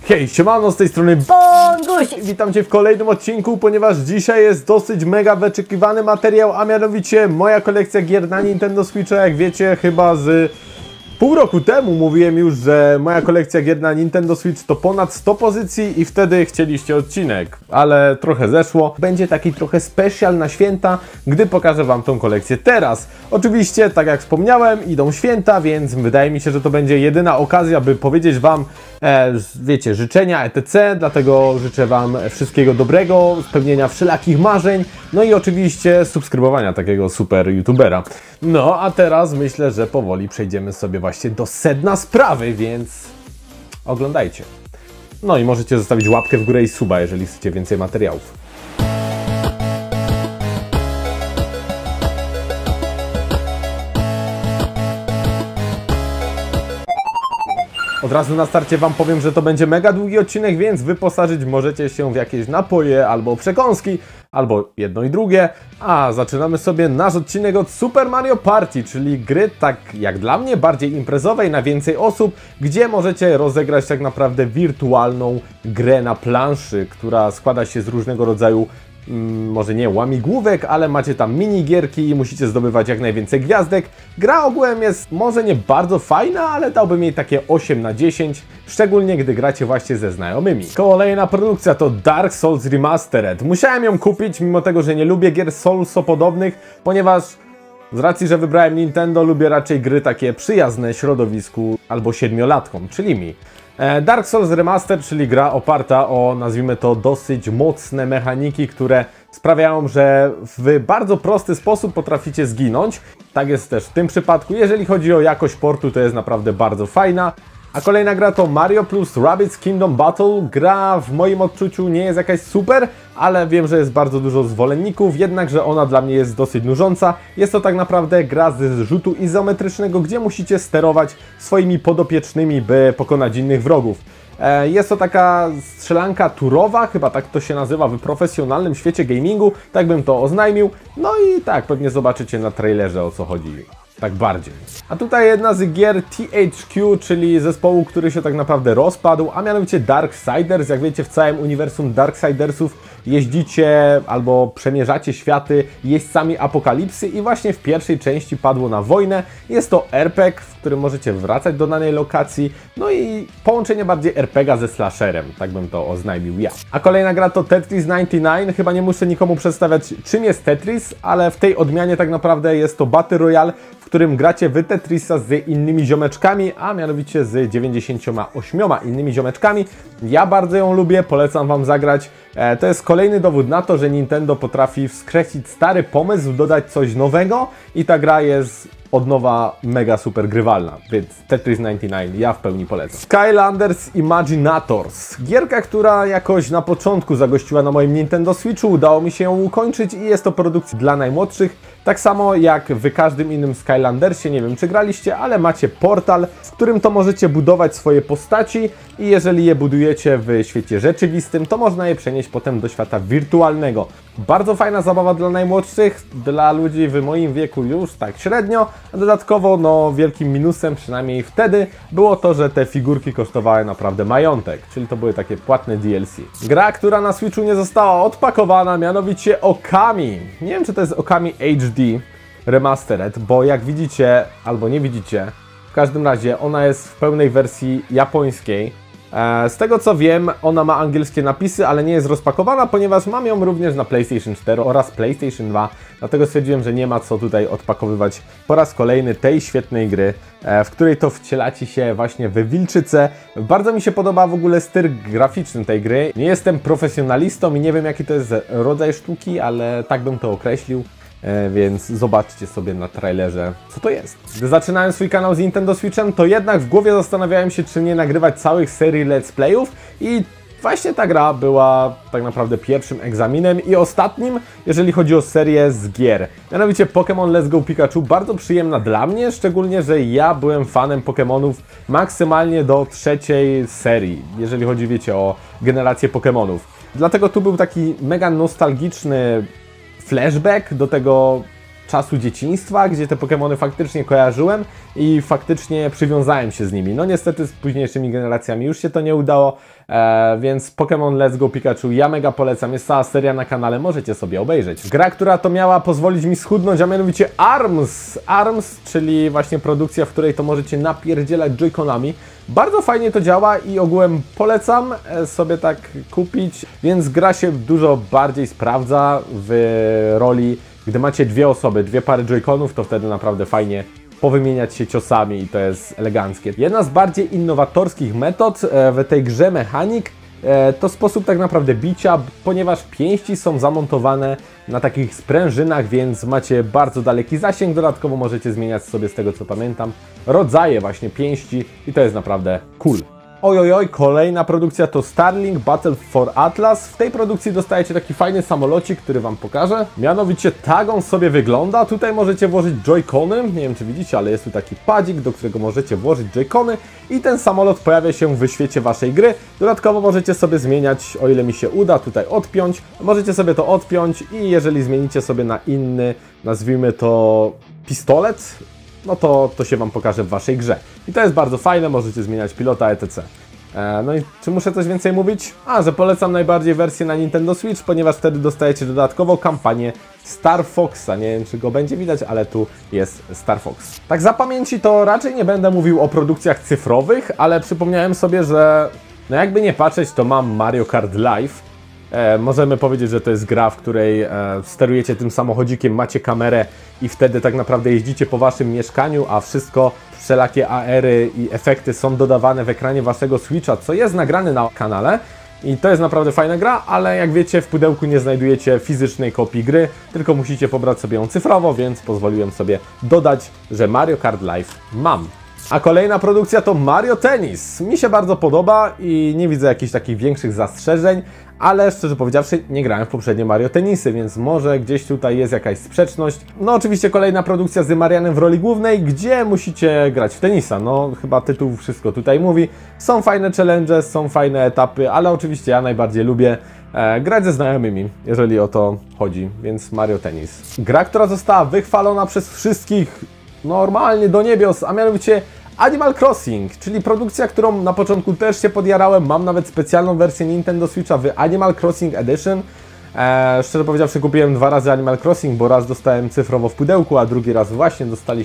Hej, siemano, z tej strony Bonguś! Witam Cię w kolejnym odcinku, ponieważ dzisiaj jest dosyć mega wyczekiwany materiał, a mianowicie moja kolekcja gier na Nintendo Switcha. Jak wiecie, chyba z pół roku temu mówiłem już, że moja kolekcja gier na Nintendo Switch to ponad 100 pozycji i wtedy chcieliście odcinek, ale trochę zeszło. Będzie taki trochę special na święta, gdy pokażę Wam tą kolekcję teraz. Oczywiście, tak jak wspomniałem, idą święta, więc wydaje mi się, że to będzie jedyna okazja, by powiedzieć Wam, wiecie, życzenia etc. Dlatego życzę Wam wszystkiego dobrego, spełnienia wszelakich marzeń, no i oczywiście subskrybowania takiego super youtubera. No a teraz myślę, że powoli przejdziemy sobie właśnie do sedna sprawy, więc oglądajcie. No i możecie zostawić łapkę w górę i suba, jeżeli chcecie więcej materiałów. Od razu na starcie Wam powiem, że to będzie mega długi odcinek, więc wyposażyć możecie się w jakieś napoje albo przekąski, albo jedno i drugie. A zaczynamy sobie nasz odcinek od Super Mario Party, czyli gry, tak jak dla mnie, bardziej imprezowej, na więcej osób, gdzie możecie rozegrać tak naprawdę wirtualną grę na planszy, która składa się z różnego rodzaju może nie łamigłówek, ale macie tam minigierki i musicie zdobywać jak najwięcej gwiazdek. Gra ogółem jest może nie bardzo fajna, ale dałbym jej takie 8 na 10, szczególnie gdy gracie właśnie ze znajomymi. Kolejna produkcja to Dark Souls Remastered. Musiałem ją kupić, mimo tego, że nie lubię gier Soulso-podobnych, ponieważ z racji, że wybrałem Nintendo, lubię raczej gry takie przyjazne środowisku albo siedmiolatkom, czyli mi. Dark Souls Remastered, czyli gra oparta o, nazwijmy to, dosyć mocne mechaniki, które sprawiają, że w bardzo prosty sposób potraficie zginąć. Tak jest też w tym przypadku. Jeżeli chodzi o jakość portu, to jest naprawdę bardzo fajna. A kolejna gra to Mario plus Rabbids Kingdom Battle. Gra w moim odczuciu nie jest jakaś super, ale wiem, że jest bardzo dużo zwolenników, jednakże ona dla mnie jest dosyć nużąca. Jest to tak naprawdę gra z rzutu izometrycznego, gdzie musicie sterować swoimi podopiecznymi, by pokonać innych wrogów. Jest to taka strzelanka turowa, chyba tak to się nazywa w profesjonalnym świecie gamingu, tak bym to oznajmił. No i tak, pewnie zobaczycie na trailerze, o co chodzi. Tak bardziej. A tutaj jedna z gier THQ, czyli zespołu, który się tak naprawdę rozpadł, a mianowicie Darksiders. Jak wiecie, w całym uniwersum Darksidersów jeździcie albo przemierzacie światy jeźdźcami apokalipsy i właśnie w pierwszej części padło na wojnę. Jest to RPG, w którym możecie wracać do danej lokacji, no i połączenie bardziej RPGa ze slasherem, tak bym to oznajmił ja. A kolejna gra to Tetris 99. Chyba nie muszę nikomu przedstawiać, czym jest Tetris, ale w tej odmianie tak naprawdę jest to Battle Royale, w którym gracie w Tetrisa z innymi ziomeczkami, a mianowicie z 98 innymi ziomeczkami. Ja bardzo ją lubię, polecam Wam zagrać. To jest kolejny dowód na to, że Nintendo potrafi wskreślić stary pomysł, dodać coś nowego i ta gra jest od nowa mega super grywalna, więc Tetris 99 ja w pełni polecam. Skylanders Imaginators. Gierka, która jakoś na początku zagościła na moim Nintendo Switchu, udało mi się ją ukończyć i jest to produkcja dla najmłodszych. Tak samo jak w każdym innym Skylandersie, nie wiem czy graliście, ale macie portal, w którym to możecie budować swoje postaci i jeżeli je budujecie w świecie rzeczywistym, to można je przenieść potem do świata wirtualnego. Bardzo fajna zabawa dla najmłodszych, dla ludzi w moim wieku już tak średnio, a dodatkowo no wielkim minusem, przynajmniej wtedy, było to, że te figurki kosztowały naprawdę majątek, czyli to były takie płatne DLC. Gra, która na Switchu nie została odpakowana, mianowicie Okami. Nie wiem, czy to jest Okami HD Remastered, bo jak widzicie, albo nie widzicie, w każdym razie ona jest w pełnej wersji japońskiej. Z tego co wiem, ona ma angielskie napisy, ale nie jest rozpakowana, ponieważ mam ją również na PlayStation 4 oraz PlayStation 2, dlatego stwierdziłem, że nie ma co tutaj odpakowywać po raz kolejny tej świetnej gry, w której to wcielacie się właśnie w wilczycę. Bardzo mi się podoba w ogóle styl graficzny tej gry. Nie jestem profesjonalistą i nie wiem jaki to jest rodzaj sztuki, ale tak bym to określił. Więc zobaczcie sobie na trailerze, co to jest. Gdy zaczynałem swój kanał z Nintendo Switchem, to jednak w głowie zastanawiałem się, czy nie nagrywać całych serii let's playów i właśnie ta gra była tak naprawdę pierwszym egzaminem i ostatnim, jeżeli chodzi o serię z gier. Mianowicie Pokémon Let's Go Pikachu, bardzo przyjemna dla mnie, szczególnie, że ja byłem fanem Pokémonów maksymalnie do trzeciej serii, jeżeli chodzi, wiecie, o generację Pokémonów. Dlatego tu był taki mega nostalgiczny flashback do tego czasu dzieciństwa, gdzie te Pokémony faktycznie kojarzyłem i faktycznie przywiązałem się z nimi. No niestety z późniejszymi generacjami już się to nie udało, więc Pokémon Let's Go Pikachu ja mega polecam, jest cała seria na kanale, możecie sobie obejrzeć. Gra, która to miała pozwolić mi schudnąć, a mianowicie ARMS. ARMS, czyli właśnie produkcja, w której to możecie napierdzielać joyconami. Bardzo fajnie to działa i ogółem polecam sobie tak kupić, więc gra się dużo bardziej sprawdza w roli, gdy macie dwie osoby, dwie pary joyconów, to wtedy naprawdę fajnie powymieniać się ciosami i to jest eleganckie. Jedna z bardziej innowatorskich metod w tej grze mechanik to sposób tak naprawdę bicia, ponieważ pięści są zamontowane na takich sprężynach, więc macie bardzo daleki zasięg. Dodatkowo możecie zmieniać sobie, z tego co pamiętam, rodzaje właśnie pięści i to jest naprawdę cool. Ojojoj, kolejna produkcja to Starlink Battle for Atlas. W tej produkcji dostajecie taki fajny samolocik, który Wam pokażę. Mianowicie tak on sobie wygląda. Tutaj możecie włożyć joycony. Nie wiem, czy widzicie, ale jest tu taki padzik, do którego możecie włożyć joycony i ten samolot pojawia się w świecie Waszej gry. Dodatkowo możecie sobie zmieniać, o ile mi się uda, tutaj odpiąć. Możecie sobie to odpiąć i jeżeli zmienicie sobie na inny, nazwijmy to pistolet, no to się Wam pokaże w Waszej grze. I to jest bardzo fajne, możecie zmieniać pilota, etc. No i czy muszę coś więcej mówić? Że polecam najbardziej wersję na Nintendo Switch, ponieważ wtedy dostajecie dodatkowo kampanię Star Foxa. Nie wiem, czy go będzie widać, ale tu jest Star Fox. Tak za pamięci to raczej nie będę mówił o produkcjach cyfrowych, ale przypomniałem sobie, że no jakby nie patrzeć, to mam Mario Kart Live. Możemy powiedzieć, że to jest gra, w której sterujecie tym samochodzikiem, macie kamerę i wtedy tak naprawdę jeździcie po Waszym mieszkaniu, a wszystko, wszelakie AR-y i efekty są dodawane w ekranie Waszego Switcha, co jest nagrane na kanale. I to jest naprawdę fajna gra, ale jak wiecie, w pudełku nie znajdujecie fizycznej kopii gry, tylko musicie pobrać sobie ją cyfrowo, więc pozwoliłem sobie dodać, że Mario Kart Live mam. A kolejna produkcja to Mario Tennis. Mi się bardzo podoba i nie widzę jakichś takich większych zastrzeżeń, ale szczerze powiedziawszy nie grałem w poprzednie Mario Tennisy, więc może gdzieś tutaj jest jakaś sprzeczność. No oczywiście kolejna produkcja z Marianem w roli głównej, gdzie musicie grać w tenisa. No chyba tytuł wszystko tutaj mówi. Są fajne challenge, są fajne etapy, ale oczywiście ja najbardziej lubię grać ze znajomymi, jeżeli o to chodzi, więc Mario Tennis. Gra, która została wychwalona przez wszystkich normalnie do niebios, a mianowicie Animal Crossing, czyli produkcja, którą na początku też się podjarałem. Mam nawet specjalną wersję Nintendo Switcha w Animal Crossing Edition. Szczerze powiedziawszy, kupiłem 2 razy Animal Crossing, bo raz dostałem cyfrowo w pudełku, a drugi raz właśnie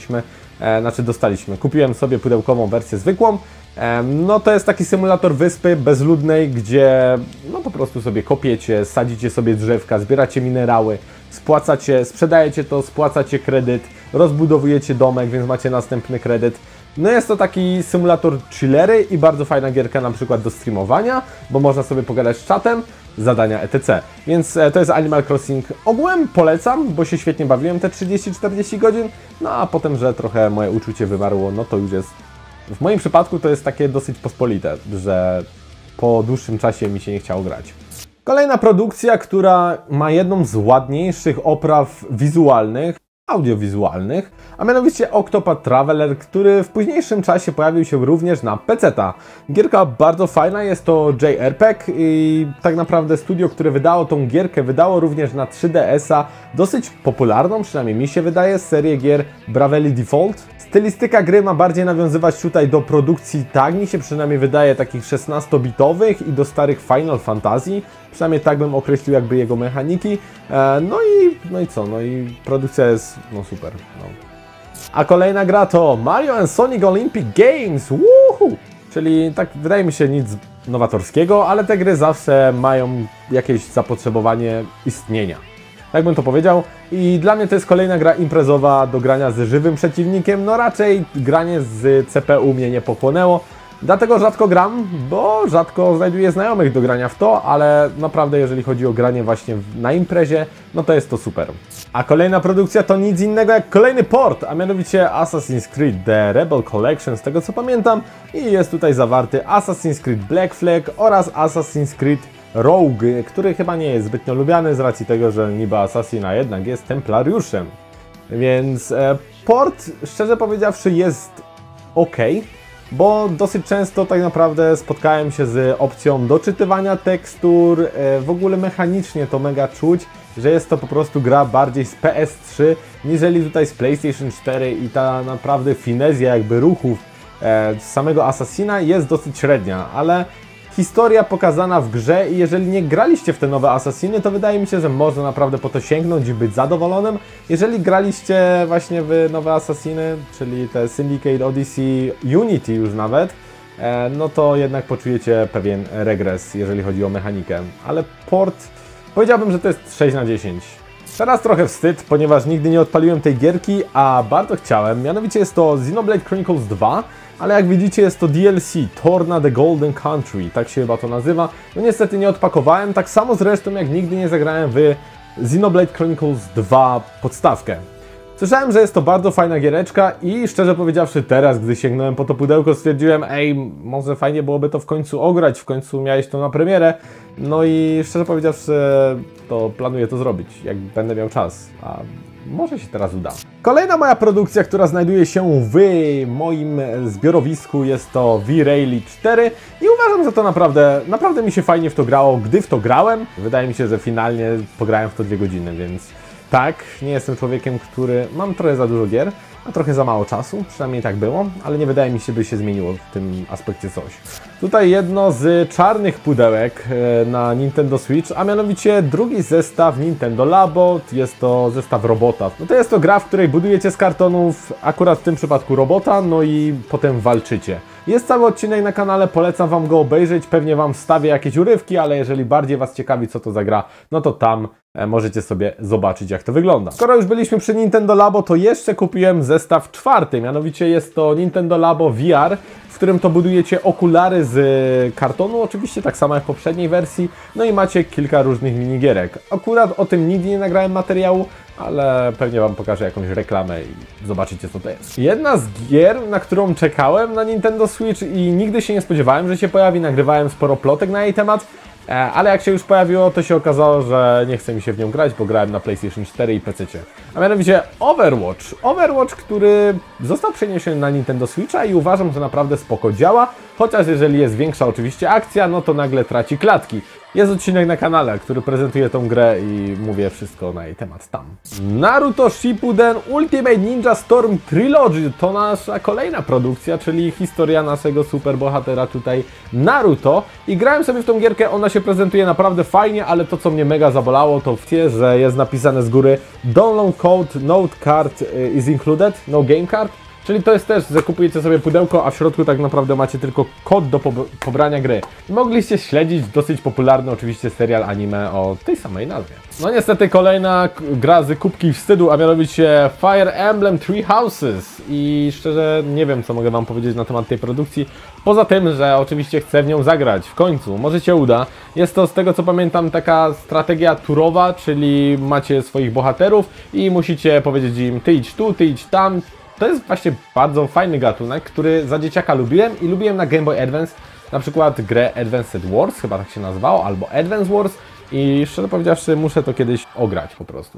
kupiłem sobie pudełkową wersję zwykłą. No to jest taki symulator wyspy bezludnej, gdzie no po prostu sobie kopiecie, sadzicie sobie drzewka, zbieracie minerały, sprzedajecie to, spłacacie kredyt, rozbudowujecie domek, więc macie następny kredyt. No jest to taki symulator chillery i bardzo fajna gierka na przykład do streamowania, bo można sobie pogadać z czatem, zadania etc. Więc to jest Animal Crossing. Ogółem polecam, bo się świetnie bawiłem te 30-40 godzin, no a potem, że trochę moje uczucie wymarło, no to już jest... W moim przypadku to jest takie dosyć pospolite, że po dłuższym czasie mi się nie chciało grać. Kolejna produkcja, która ma jedną z ładniejszych opraw wizualnych, audiowizualnych, a mianowicie Octopath Traveler, który w późniejszym czasie pojawił się również na PC-ta. Gierka bardzo fajna, jest to JRPG i tak naprawdę studio, które wydało tą gierkę, wydało również na 3DS-a dosyć popularną, przynajmniej mi się wydaje, serię gier Bravely Default. Stylistyka gry ma bardziej nawiązywać tutaj do produkcji, tak mi się przynajmniej wydaje, takich 16-bitowych i do starych Final Fantasy. Przynajmniej tak bym określił jakby jego mechaniki. No i produkcja jest no super. No. A kolejna gra to Mario and Sonic Olympic Games. Woohoo! Czyli tak wydaje mi się nic nowatorskiego, ale te gry zawsze mają jakieś zapotrzebowanie istnienia. Tak bym to powiedział. I dla mnie to jest kolejna gra imprezowa do grania z żywym przeciwnikiem. No raczej granie z CPU mnie nie pochłonęło. Dlatego rzadko gram, bo rzadko znajduję znajomych do grania w to, ale naprawdę jeżeli chodzi o granie właśnie na imprezie, no to jest to super. A kolejna produkcja to nic innego jak kolejny port, a mianowicie Assassin's Creed The Rebel Collection, z tego co pamiętam. I jest tutaj zawarty Assassin's Creed Black Flag oraz Assassin's Creed Rogue, który chyba nie jest zbytnio lubiany z racji tego, że niby Assassin, a jednak jest templariuszem. Więc port, szczerze powiedziawszy, jest ok. bo dosyć często tak naprawdę spotkałem się z opcją doczytywania tekstur, w ogóle mechanicznie to mega czuć, że jest to po prostu gra bardziej z PS3, niżeli tutaj z PlayStation 4 i ta naprawdę finezja jakby ruchów samego Assassina jest dosyć średnia, ale historia pokazana w grze i jeżeli nie graliście w te nowe Assassiny, to wydaje mi się, że można naprawdę po to sięgnąć i być zadowolonym. Jeżeli graliście właśnie w nowe Assassiny, czyli te Syndicate, Odyssey, Unity już nawet, no to jednak poczujecie pewien regres, jeżeli chodzi o mechanikę. Ale port, powiedziałbym, że to jest 6 na 10. Teraz trochę wstyd, ponieważ nigdy nie odpaliłem tej gierki, a bardzo chciałem. Mianowicie jest to Xenoblade Chronicles 2, ale jak widzicie jest to DLC, Torna the Golden Country, tak się chyba to nazywa. No niestety nie odpakowałem, tak samo zresztą jak nigdy nie zagrałem w Xenoblade Chronicles 2 podstawkę. Słyszałem, że jest to bardzo fajna giereczka i szczerze powiedziawszy teraz, gdy sięgnąłem po to pudełko, stwierdziłem, ej, może fajnie byłoby to w końcu ograć, w końcu miałeś to na premierę. No i szczerze powiedziawszy, to planuję to zrobić, jak będę miał czas, a może się teraz uda. Kolejna moja produkcja, która znajduje się w moim zbiorowisku, jest to V-Rally 4 i uważam, że to naprawdę mi się fajnie w to grało, gdy w to grałem. Wydaje mi się, że finalnie pograłem w to 2 godziny, więc tak, nie jestem człowiekiem, który... Mam trochę za dużo gier, a trochę za mało czasu, przynajmniej tak było, ale nie wydaje mi się, by się zmieniło w tym aspekcie coś. Tutaj jedno z czarnych pudełek na Nintendo Switch, a mianowicie drugi zestaw Nintendo Labo, jest to zestaw robota. No to jest to gra, w której budujecie z kartonów, akurat w tym przypadku robota, no i potem walczycie. Jest cały odcinek na kanale, polecam Wam go obejrzeć, pewnie Wam wstawię jakieś urywki, ale jeżeli bardziej Was ciekawi, co to za gra, no to tam możecie sobie zobaczyć, jak to wygląda. Skoro już byliśmy przy Nintendo Labo, to jeszcze kupiłem zestaw 4, mianowicie jest to Nintendo Labo VR, w którym to budujecie okulary z kartonu, oczywiście tak samo jak w poprzedniej wersji, no i macie kilka różnych minigierek. Akurat o tym nigdy nie nagrałem materiału, ale pewnie Wam pokażę jakąś reklamę i zobaczycie, co to jest. Jedna z gier, na którą czekałem na Nintendo Switch i nigdy się nie spodziewałem, że się pojawi, nagrywałem sporo plotek na jej temat, ale jak się już pojawiło, to się okazało, że nie chce mi się w nią grać, bo grałem na PlayStation 4 i PC. A mianowicie Overwatch. Overwatch, który został przeniesiony na Nintendo Switcha i uważam, że naprawdę spoko działa, chociaż jeżeli jest większa oczywiście akcja, no to nagle traci klatki. Jest odcinek na kanale, który prezentuje tą grę i mówię wszystko na jej temat tam. Naruto Shippuden Ultimate Ninja Storm Trilogy to nasza kolejna produkcja, czyli historia naszego superbohatera tutaj Naruto. I grałem sobie w tą gierkę, ona się prezentuje naprawdę fajnie, ale to co mnie mega zabolało to że jest napisane z góry Download code, note card is included, no game card. Czyli to jest też, że kupujecie sobie pudełko, a w środku tak naprawdę macie tylko kod do pobrania gry. Mogliście śledzić dosyć popularny oczywiście serial anime o tej samej nazwie. No niestety kolejna gra z kubki wstydu, a mianowicie Fire Emblem Three Houses. I szczerze nie wiem, co mogę Wam powiedzieć na temat tej produkcji. Poza tym, że oczywiście chcę w nią zagrać w końcu, może się uda. Jest to z tego co pamiętam taka strategia turowa, czyli macie swoich bohaterów i musicie powiedzieć im ty idź tu, ty idź tam. To jest właśnie bardzo fajny gatunek, który za dzieciaka lubiłem i lubiłem na Game Boy Advance, na przykład grę Advanced Wars, chyba tak się nazywało, albo Advance Wars i szczerze powiedziawszy muszę to kiedyś ograć po prostu.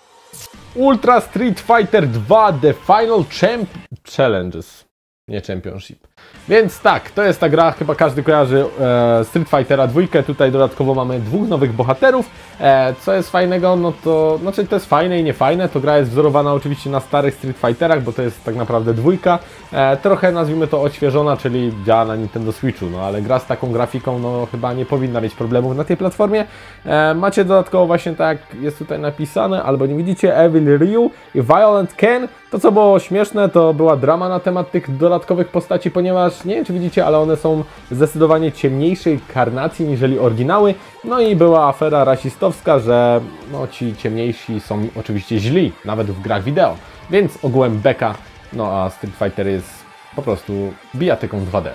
Ultra Street Fighter 2 The Final Challenges, nie Championship. Więc tak, to jest ta gra, chyba każdy kojarzy Street Fightera 2, tutaj dodatkowo mamy 2 nowych bohaterów. Co jest fajnego, no to, znaczy to jest fajne i niefajne, to gra jest wzorowana oczywiście na starych Street Fighterach, bo to jest tak naprawdę 2. Trochę nazwijmy to odświeżona, czyli działa na Nintendo Switchu, no ale gra z taką grafiką, no chyba nie powinna mieć problemów na tej platformie. Macie dodatkowo właśnie tak, jest tutaj napisane, albo nie widzicie, Evil Ryu i Violent Ken. To co było śmieszne, to była drama na temat tych dodatkowych postaci, ponieważ nie wiem czy widzicie, ale one są zdecydowanie ciemniejszej karnacji niżeli oryginały. No i była afera rasistowska, że no, ci ciemniejsi są oczywiście źli, nawet w grach wideo. Więc ogółem beka, no a Street Fighter jest po prostu bijatyką 2D.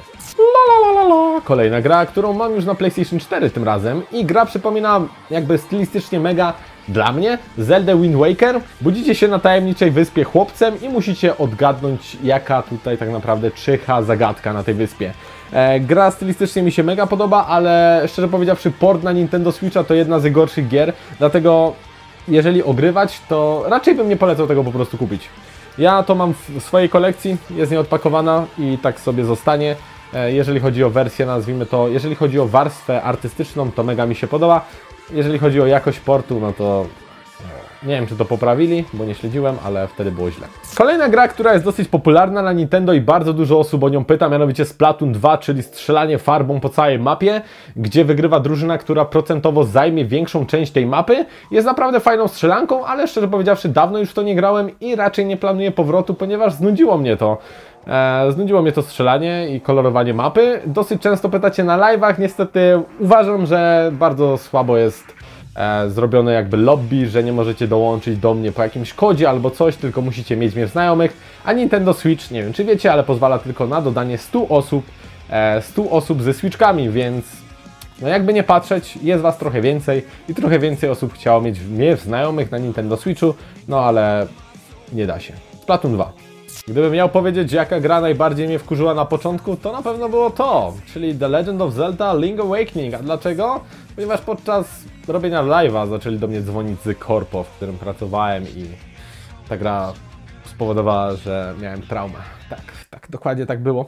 Kolejna gra, którą mam już na PlayStation 4 tym razem i gra przypomina jakby stylistycznie mega dla mnie Zelda Wind Waker. Budzicie się na tajemniczej wyspie chłopcem i musicie odgadnąć jaka tutaj tak naprawdę czyha zagadka na tej wyspie. Gra stylistycznie mi się mega podoba, ale szczerze powiedziawszy port na Nintendo Switcha to jedna z gorszych gier, dlatego jeżeli ogrywać to raczej bym nie polecał tego po prostu kupić. Ja to mam w swojej kolekcji, jest nieodpakowana i tak sobie zostanie. Jeżeli chodzi o wersję, nazwijmy to, jeżeli chodzi o warstwę artystyczną, to mega mi się podoba. Jeżeli chodzi o jakość portu, no to nie wiem, czy to poprawili, bo nie śledziłem, ale wtedy było źle. Kolejna gra, która jest dosyć popularna na Nintendo i bardzo dużo osób o nią pyta, mianowicie Splatoon 2, czyli strzelanie farbą po całej mapie, gdzie wygrywa drużyna, która procentowo zajmie większą część tej mapy. Jest naprawdę fajną strzelanką, ale szczerze powiedziawszy, dawno już w to nie grałem i raczej nie planuję powrotu, ponieważ znudziło mnie to. Znudziło mnie to strzelanie i kolorowanie mapy. Dosyć często pytacie na live'ach, niestety uważam, że bardzo słabo jest zrobione jakby lobby, że nie możecie dołączyć do mnie po jakimś kodzie albo coś, tylko musicie mieć znajomych, a Nintendo Switch, nie wiem czy wiecie, ale pozwala tylko na dodanie 100 osób ze Switchkami, więc no jakby nie patrzeć, jest was trochę więcej i trochę więcej osób chciało mieć mnie znajomych na Nintendo Switchu, no ale nie da się. Splatoon 2. Gdybym miał powiedzieć, jaka gra najbardziej mnie wkurzyła na początku, to na pewno było to, czyli The Legend of Zelda Link Awakening. A dlaczego? Ponieważ podczas robienia live'a zaczęli do mnie dzwonić z korpo, w którym pracowałem i ta gra spowodowała, że miałem traumę. Tak, dokładnie tak było.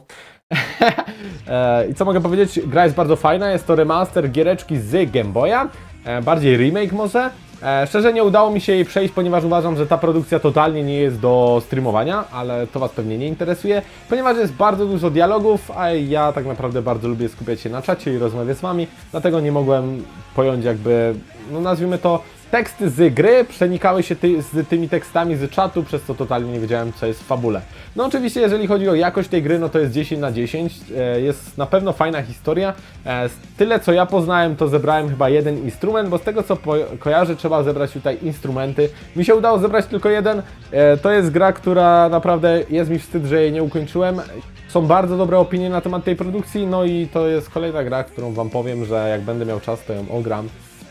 I co mogę powiedzieć? Gra jest bardzo fajna, jest to remaster giereczki z Game Boya, bardziej remake może. Szczerze nie udało mi się jej przejść, ponieważ uważam, że ta produkcja totalnie nie jest do streamowania, ale to was pewnie nie interesuje, ponieważ jest bardzo dużo dialogów, a ja tak naprawdę bardzo lubię skupiać się na czacie i rozmawiać z wami, dlatego nie mogłem pojąć jakby, no nazwijmy to, teksty z gry przenikały się z tymi tekstami z czatu, przez co totalnie nie wiedziałem, co jest w fabule. No oczywiście, jeżeli chodzi o jakość tej gry, no to jest 10 na 10, jest na pewno fajna historia. Tyle, co ja poznałem, to zebrałem chyba jeden instrument, bo z tego, co kojarzę, trzeba zebrać tutaj instrumenty. Mi się udało zebrać tylko jeden. To jest gra, która naprawdę jest mi wstyd, że jej nie ukończyłem. Są bardzo dobre opinie na temat tej produkcji, no i to jest kolejna gra, którą wam powiem, że jak będę miał czas, to ją ogram.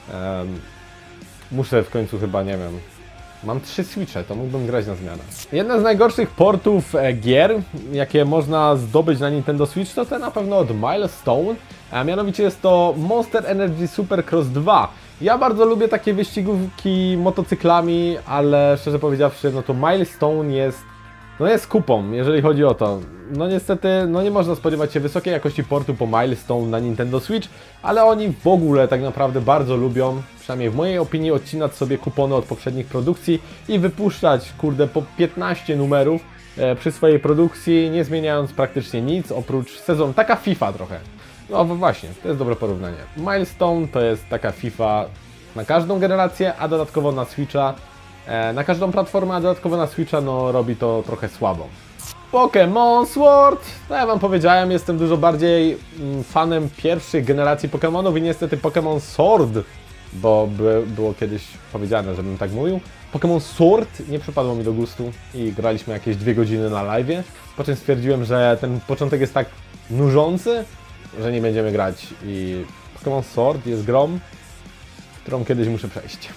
Muszę w końcu chyba, nie wiem, mam 3 Switche, to mógłbym grać na zmianę. Jedna z najgorszych portów gier, jakie można zdobyć na Nintendo Switch, to ten na pewno od Milestone, a mianowicie jest to Monster Energy Supercross 2. Ja bardzo lubię takie wyścigówki motocyklami, ale szczerze powiedziawszy, no to Milestone jest kupą, jeżeli chodzi o to. No niestety, no nie można spodziewać się wysokiej jakości portu po Milestone na Nintendo Switch, ale oni w ogóle tak naprawdę bardzo lubią, przynajmniej w mojej opinii, odcinać sobie kupony od poprzednich produkcji i wypuszczać, kurde, po 15 numerów przy swojej produkcji, nie zmieniając praktycznie nic, oprócz sezonu. Taka FIFA trochę. No właśnie, to jest dobre porównanie. Milestone to jest taka FIFA na każdą generację, a dodatkowo na Switcha, na każdą platformę, a dodatkowo na Switcha, no robi to trochę słabo. Pokémon Sword! No ja wam powiedziałem, jestem dużo bardziej fanem pierwszych generacji Pokémonów i niestety Pokémon Sword, bo było kiedyś powiedziane, żebym tak mówił. Pokémon Sword nie przypadło mi do gustu i graliśmy jakieś 2 godziny na live'ie, po czym stwierdziłem, że ten początek jest tak nużący, że nie będziemy grać i Pokémon Sword jest grą, którą kiedyś muszę przejść.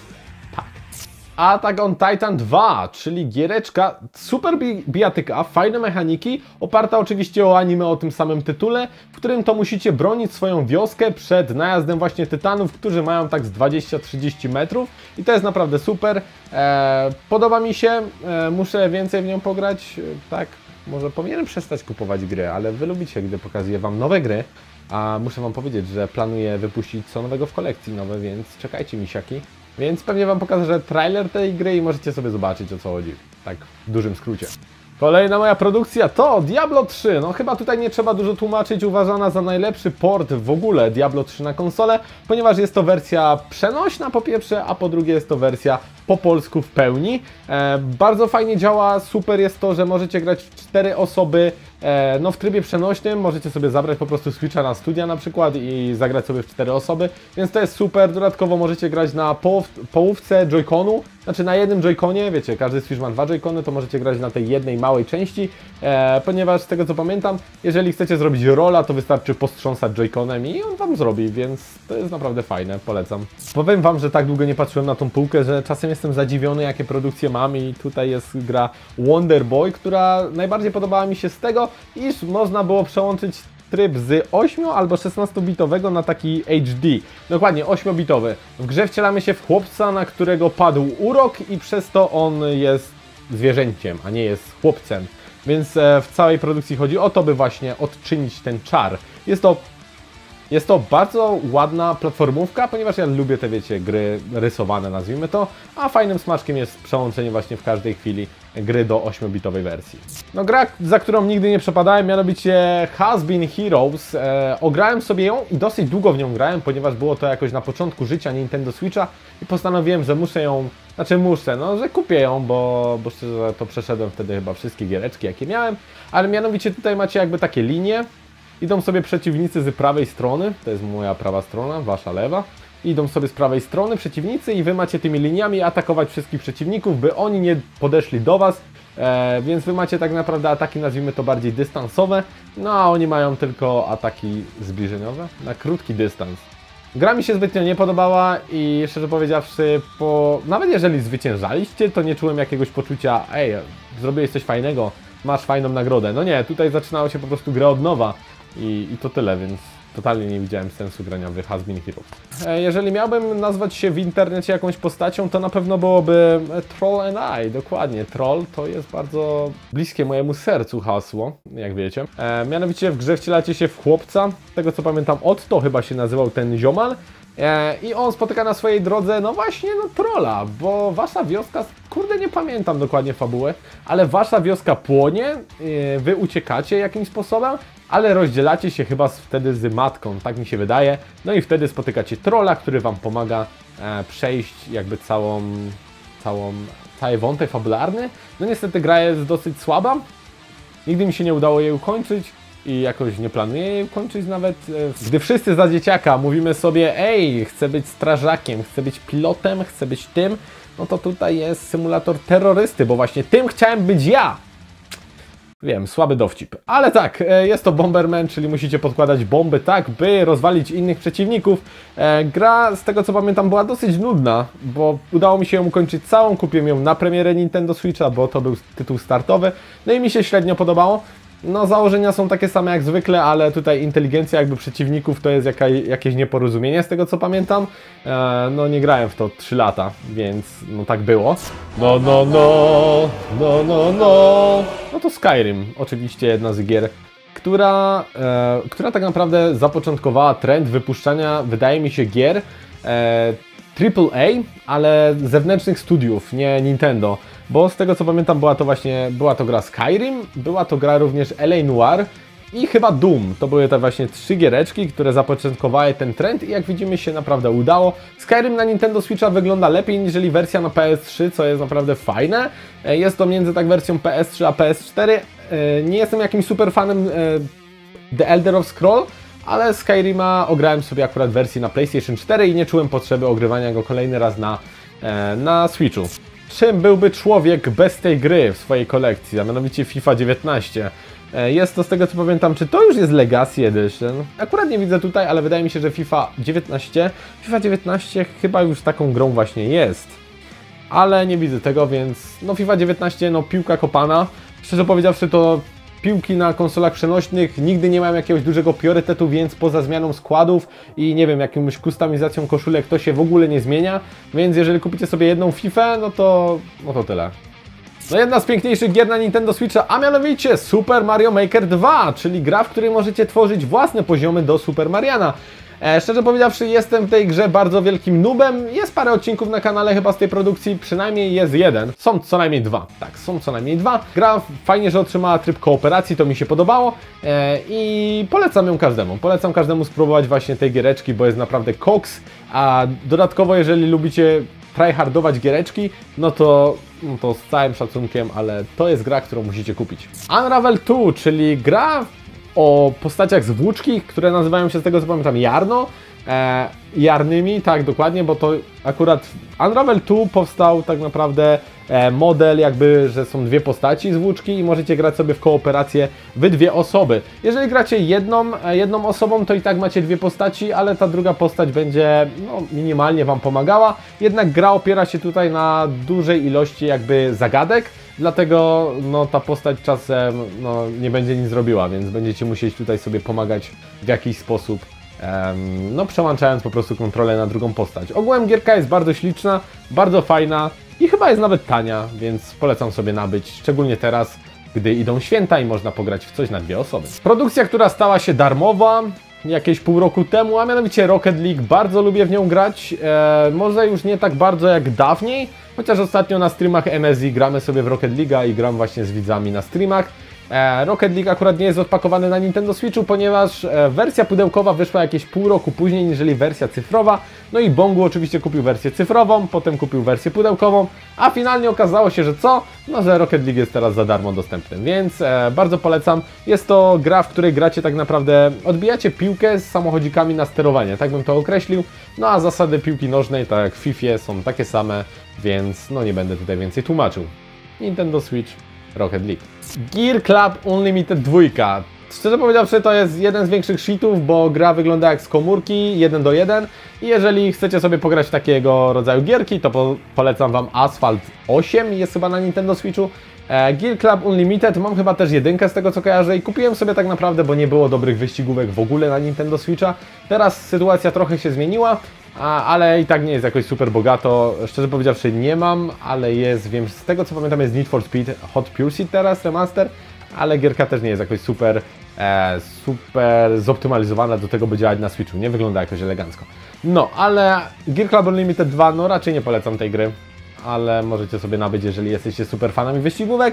Attack on Titan 2, czyli giereczka super bijatyka, fajne mechaniki, oparta oczywiście o anime o tym samym tytule, w którym to musicie bronić swoją wioskę przed najazdem właśnie tytanów, którzy mają tak z 20-30 metrów i to jest naprawdę super. Podoba mi się, muszę więcej w nią pograć, tak, może powinienem przestać kupować gry, ale wy lubicie, gdy pokazuję wam nowe gry, a muszę wam powiedzieć, że planuję wypuścić co nowego w kolekcji nowe, więc czekajcie misiaki. Więc pewnie wam pokażę trailer tej gry i możecie sobie zobaczyć, o co chodzi. Tak w dużym skrócie. Kolejna moja produkcja to Diablo 3. No chyba tutaj nie trzeba dużo tłumaczyć, uważana za najlepszy port w ogóle Diablo 3 na konsolę, ponieważ jest to wersja przenośna po pierwsze, a po drugie jest to wersja po polsku w pełni. Bardzo fajnie działa, super jest to, że możecie grać w 4 osoby, no w trybie przenośnym, możecie sobie zabrać po prostu Switcha na studia na przykład i zagrać sobie w 4 osoby, więc to jest super. Dodatkowo możecie grać na połówce joyconu, znaczy na jednym joyconie, wiecie, każdy Switch ma 2 joycony, to możecie grać na tej jednej małej części, ponieważ z tego co pamiętam, jeżeli chcecie zrobić rolla, to wystarczy postrząsać joyconem i on wam zrobi, więc to jest naprawdę fajne, polecam. Powiem wam, że tak długo nie patrzyłem na tą półkę, że czasem jestem zadziwiony, jakie produkcje mam i tutaj jest gra Wonder Boy, która najbardziej podobała mi się z tego, iż można było przełączyć tryb z 8 albo 16-bitowego na taki HD. Dokładnie 8-bitowy. W grze wcielamy się w chłopca, na którego padł urok i przez to on jest zwierzęciem, a nie jest chłopcem. Więc w całej produkcji chodzi o to, by właśnie odczynić ten czar. Jest to bardzo ładna platformówka, ponieważ ja lubię te, wiecie, gry rysowane, nazwijmy to, a fajnym smaczkiem jest przełączenie właśnie w każdej chwili gry do 8-bitowej wersji. No gra, za którą nigdy nie przepadałem, mianowicie Has Been Heroes. Ograłem sobie ją i dosyć długo w nią grałem, ponieważ było to jakoś na początku życia Nintendo Switcha i postanowiłem, że muszę ją, że kupię ją, bo szczerze to przeszedłem wtedy chyba wszystkie giereczki, jakie miałem, ale mianowicie tutaj macie jakby takie linie. Idą sobie przeciwnicy z prawej strony, to jest moja prawa strona, wasza lewa. Idą sobie z prawej strony przeciwnicy i wy macie tymi liniami atakować wszystkich przeciwników, by oni nie podeszli do was. Więc wy macie tak naprawdę ataki, nazwijmy to bardziej dystansowe, no a oni mają tylko ataki zbliżeniowe na krótki dystans. Gra mi się zbytnio nie podobała i szczerze powiedziawszy, nawet jeżeli zwyciężaliście, to nie czułem jakiegoś poczucia, ej, zrobiłeś coś fajnego, masz fajną nagrodę. No nie, tutaj zaczynało się po prostu gra od nowa. I to tyle, więc totalnie nie widziałem sensu grania w Has Been Heroes. Jeżeli miałbym nazwać się w internecie jakąś postacią, to na pewno byłoby Troll and I, dokładnie. Troll to jest bardzo bliskie mojemu sercu hasło, jak wiecie. Mianowicie w grze wcielacie się w chłopca, z tego co pamiętam Otto chyba się nazywał ten ziomal. I on spotyka na swojej drodze, no właśnie, trolla, bo wasza wioska, kurde nie pamiętam dokładnie fabuły, ale wasza wioska płonie, wy uciekacie jakimś sposobem, ale rozdzielacie się chyba wtedy z matką, tak mi się wydaje, no i wtedy spotykacie trolla, który wam pomaga przejść jakby cały wątek fabularny. No niestety gra jest dosyć słaba, nigdy mi się nie udało jej ukończyć. I jakoś nie planuję jej kończyć nawet. Gdy wszyscy za dzieciaka mówimy sobie, ej, chcę być strażakiem, chcę być pilotem, chcę być tym, no to tutaj jest symulator terrorysty, bo właśnie tym chciałem być ja. Wiem, słaby dowcip. Ale tak, jest to Bomberman, czyli musicie podkładać bomby tak, by rozwalić innych przeciwników. Gra, z tego co pamiętam, była dosyć nudna, bo udało mi się ją ukończyć całą, kupiłem ją na premierę Nintendo Switcha, bo to był tytuł startowy, no i mi się średnio podobało. No założenia są takie same jak zwykle, ale tutaj inteligencja jakby przeciwników to jest jakieś nieporozumienie z tego co pamiętam. No nie grałem w to 3 lata, więc no tak było. No to Skyrim, oczywiście jedna z gier, która tak naprawdę zapoczątkowała trend wypuszczania, wydaje mi się, gier AAA, ale zewnętrznych studiów, nie Nintendo. Bo z tego co pamiętam była to gra Skyrim, była to gra również LA Noire i chyba Doom. To były te właśnie 3 giereczki, które zapoczątkowały ten trend i jak widzimy się naprawdę udało. Skyrim na Nintendo Switcha wygląda lepiej niż wersja na PS3, co jest naprawdę fajne. Jest to między tak wersją PS3 a PS4. Nie jestem jakimś super fanem The Elder Scrolls, ale Skyrima ograłem sobie akurat w wersji na PlayStation 4 i nie czułem potrzeby ogrywania go kolejny raz na Switchu. Czym byłby człowiek bez tej gry w swojej kolekcji, a mianowicie FIFA 19? Jest to, z tego co pamiętam, czy to już jest Legacy Edition? Akurat nie widzę tutaj, ale wydaje mi się, że FIFA 19 chyba już taką grą właśnie jest. Ale nie widzę tego, więc no FIFA 19, no piłka kopana. Szczerze powiedziawszy, to piłki na konsolach przenośnych nigdy nie miałem jakiegoś dużego priorytetu, więc poza zmianą składów i nie wiem, jakąś kustomizacją koszulek to się w ogóle nie zmienia, więc jeżeli kupicie sobie jedną FIFA, no to tyle. No jedna z piękniejszych gier na Nintendo Switcha, a mianowicie Super Mario Maker 2, czyli gra, w której możecie tworzyć własne poziomy do Super Mariana. Szczerze powiedziawszy, jestem w tej grze bardzo wielkim noobem. Jest parę odcinków na kanale chyba z tej produkcji, przynajmniej jest jeden. Są co najmniej 2. Tak, są co najmniej 2. Gra fajnie, że otrzymała tryb kooperacji, to mi się podobało. I polecam ją każdemu. Polecam każdemu spróbować właśnie tej giereczki, bo jest naprawdę koks. A dodatkowo, jeżeli lubicie tryhardować giereczki, no to z całym szacunkiem, ale to jest gra, którą musicie kupić. Unravel 2, czyli gra o postaciach z włóczki, które nazywają się, z tego co pamiętam, Jarno. Jarnymi, tak dokładnie, bo to akurat Unravel 2 powstał tak naprawdę model jakby, że są 2 postaci z włóczki i możecie grać sobie w kooperację wy 2 osoby. Jeżeli gracie jedną osobą, to i tak macie 2 postaci, ale ta druga postać będzie minimalnie wam pomagała. Jednak gra opiera się tutaj na dużej ilości jakby zagadek, dlatego ta postać czasem nie będzie nic zrobiła, więc będziecie musieć tutaj sobie pomagać w jakiś sposób. Przełączając po prostu kontrolę na drugą postać. Ogółem gierka jest bardzo śliczna, bardzo fajna i chyba jest nawet tania, więc polecam sobie nabyć, szczególnie teraz, gdy idą święta i można pograć w coś na 2 osoby. Produkcja, która stała się darmowa jakieś pół roku temu, a mianowicie Rocket League. Bardzo lubię w nią grać, może już nie tak bardzo jak dawniej, chociaż ostatnio na streamach MSI gramy sobie w Rocket League'a i gram właśnie z widzami na streamach. Rocket League akurat nie jest odpakowany na Nintendo Switchu, ponieważ wersja pudełkowa wyszła jakieś pół roku później niż wersja cyfrowa. No i Bongu oczywiście kupił wersję cyfrową, potem kupił wersję pudełkową, a finalnie okazało się, że co? No, że Rocket League jest teraz za darmo dostępny, więc bardzo polecam. Jest to gra, w której gracie tak naprawdę, odbijacie piłkę z samochodzikami na sterowanie, tak bym to określił. No a zasady piłki nożnej, tak jak w FIFA, są takie same, więc no nie będę tutaj więcej tłumaczył. Nintendo Switch, Rocket League. Gear Club Unlimited 2. Szczerze powiedziawszy, to jest jeden z większych cheatów, bo gra wygląda jak z komórki 1:1 i jeżeli chcecie sobie pograć w takiego rodzaju gierki, to polecam Wam Asphalt 8, jest chyba na Nintendo Switchu. Gear Club Unlimited, mam chyba też 1 z tego co kojarzę i kupiłem sobie tak naprawdę, bo nie było dobrych wyścigówek w ogóle na Nintendo Switcha. Teraz sytuacja trochę się zmieniła, ale i tak nie jest jakoś super bogato. Szczerze powiedziawszy nie mam, ale jest, wiem, z tego co pamiętam jest Need for Speed Hot Pursuit teraz, remaster, ale gierka też nie jest jakoś super zoptymalizowana do tego, by działać na Switchu. Nie wygląda jakoś elegancko. No, ale Gear Club Unlimited 2, no raczej nie polecam tej gry, ale możecie sobie nabyć, jeżeli jesteście super fanami wyścigówek,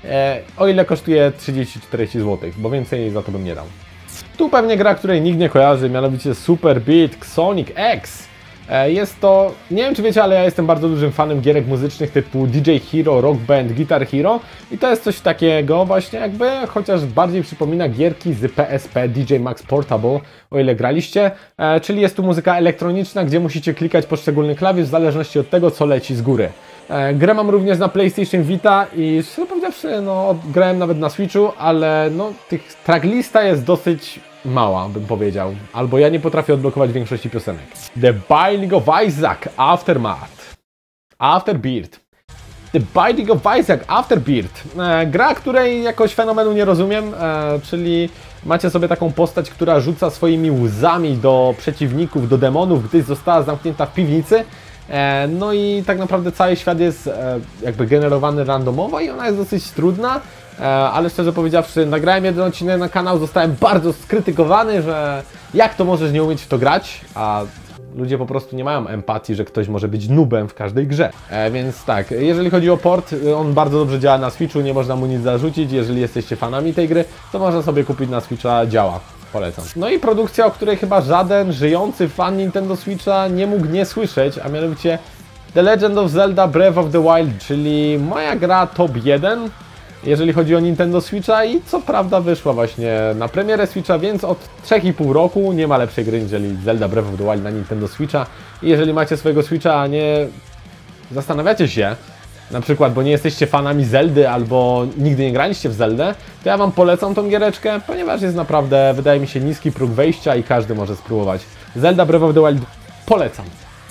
o ile kosztuje 30-40 zł, bo więcej za to bym nie dał. Tu pewnie gra, której nikt nie kojarzy, mianowicie Super Beat Sonic X. Jest to, nie wiem czy wiecie, ale ja jestem bardzo dużym fanem gierek muzycznych typu DJ Hero, Rock Band, Guitar Hero i to jest coś takiego właśnie jakby, chociaż bardziej przypomina gierki z PSP DJ Max Portable, o ile graliście, czyli jest tu muzyka elektroniczna, gdzie musicie klikać poszczególny klawisz w zależności od tego, co leci z góry. Grę mam również na PlayStation Vita i szczerze powiedziawszy, no grałem nawet na Switchu, ale no tych tracklista jest dosyć mała, bym powiedział. Albo ja nie potrafię odblokować większości piosenek. The Binding of Isaac Aftermath. Afterbirth. The Binding of Isaac Afterbirth. Gra, której jakoś fenomenu nie rozumiem, czyli macie sobie taką postać, która rzuca swoimi łzami do przeciwników, do demonów, gdyż została zamknięta w piwnicy. No i tak naprawdę cały świat jest jakby generowany randomowo i ona jest dosyć trudna, ale szczerze powiedziawszy, nagrałem jeden odcinek na kanał, zostałem bardzo skrytykowany, że jak to możesz nie umieć w to grać, a ludzie po prostu nie mają empatii, że ktoś może być noobem w każdej grze. Więc tak, jeżeli chodzi o port, on bardzo dobrze działa na Switchu, nie można mu nic zarzucić, jeżeli jesteście fanami tej gry, to można sobie kupić na Switcha, działa. Polecam. No i produkcja, o której chyba żaden żyjący fan Nintendo Switcha nie mógł nie słyszeć, a mianowicie The Legend of Zelda Breath of the Wild, czyli moja gra top 1, jeżeli chodzi o Nintendo Switcha i co prawda wyszła właśnie na premierę Switcha, więc od 3,5 roku nie ma lepszej gry niżeli Zelda Breath of the Wild na Nintendo Switcha i jeżeli macie swojego Switcha, a nie zastanawiacie się, na przykład, bo nie jesteście fanami Zeldy albo nigdy nie graliście w Zeldę, to ja Wam polecam tą giereczkę, ponieważ jest naprawdę, wydaje mi się, niski próg wejścia i każdy może spróbować. Zelda Breath of the Wild polecam.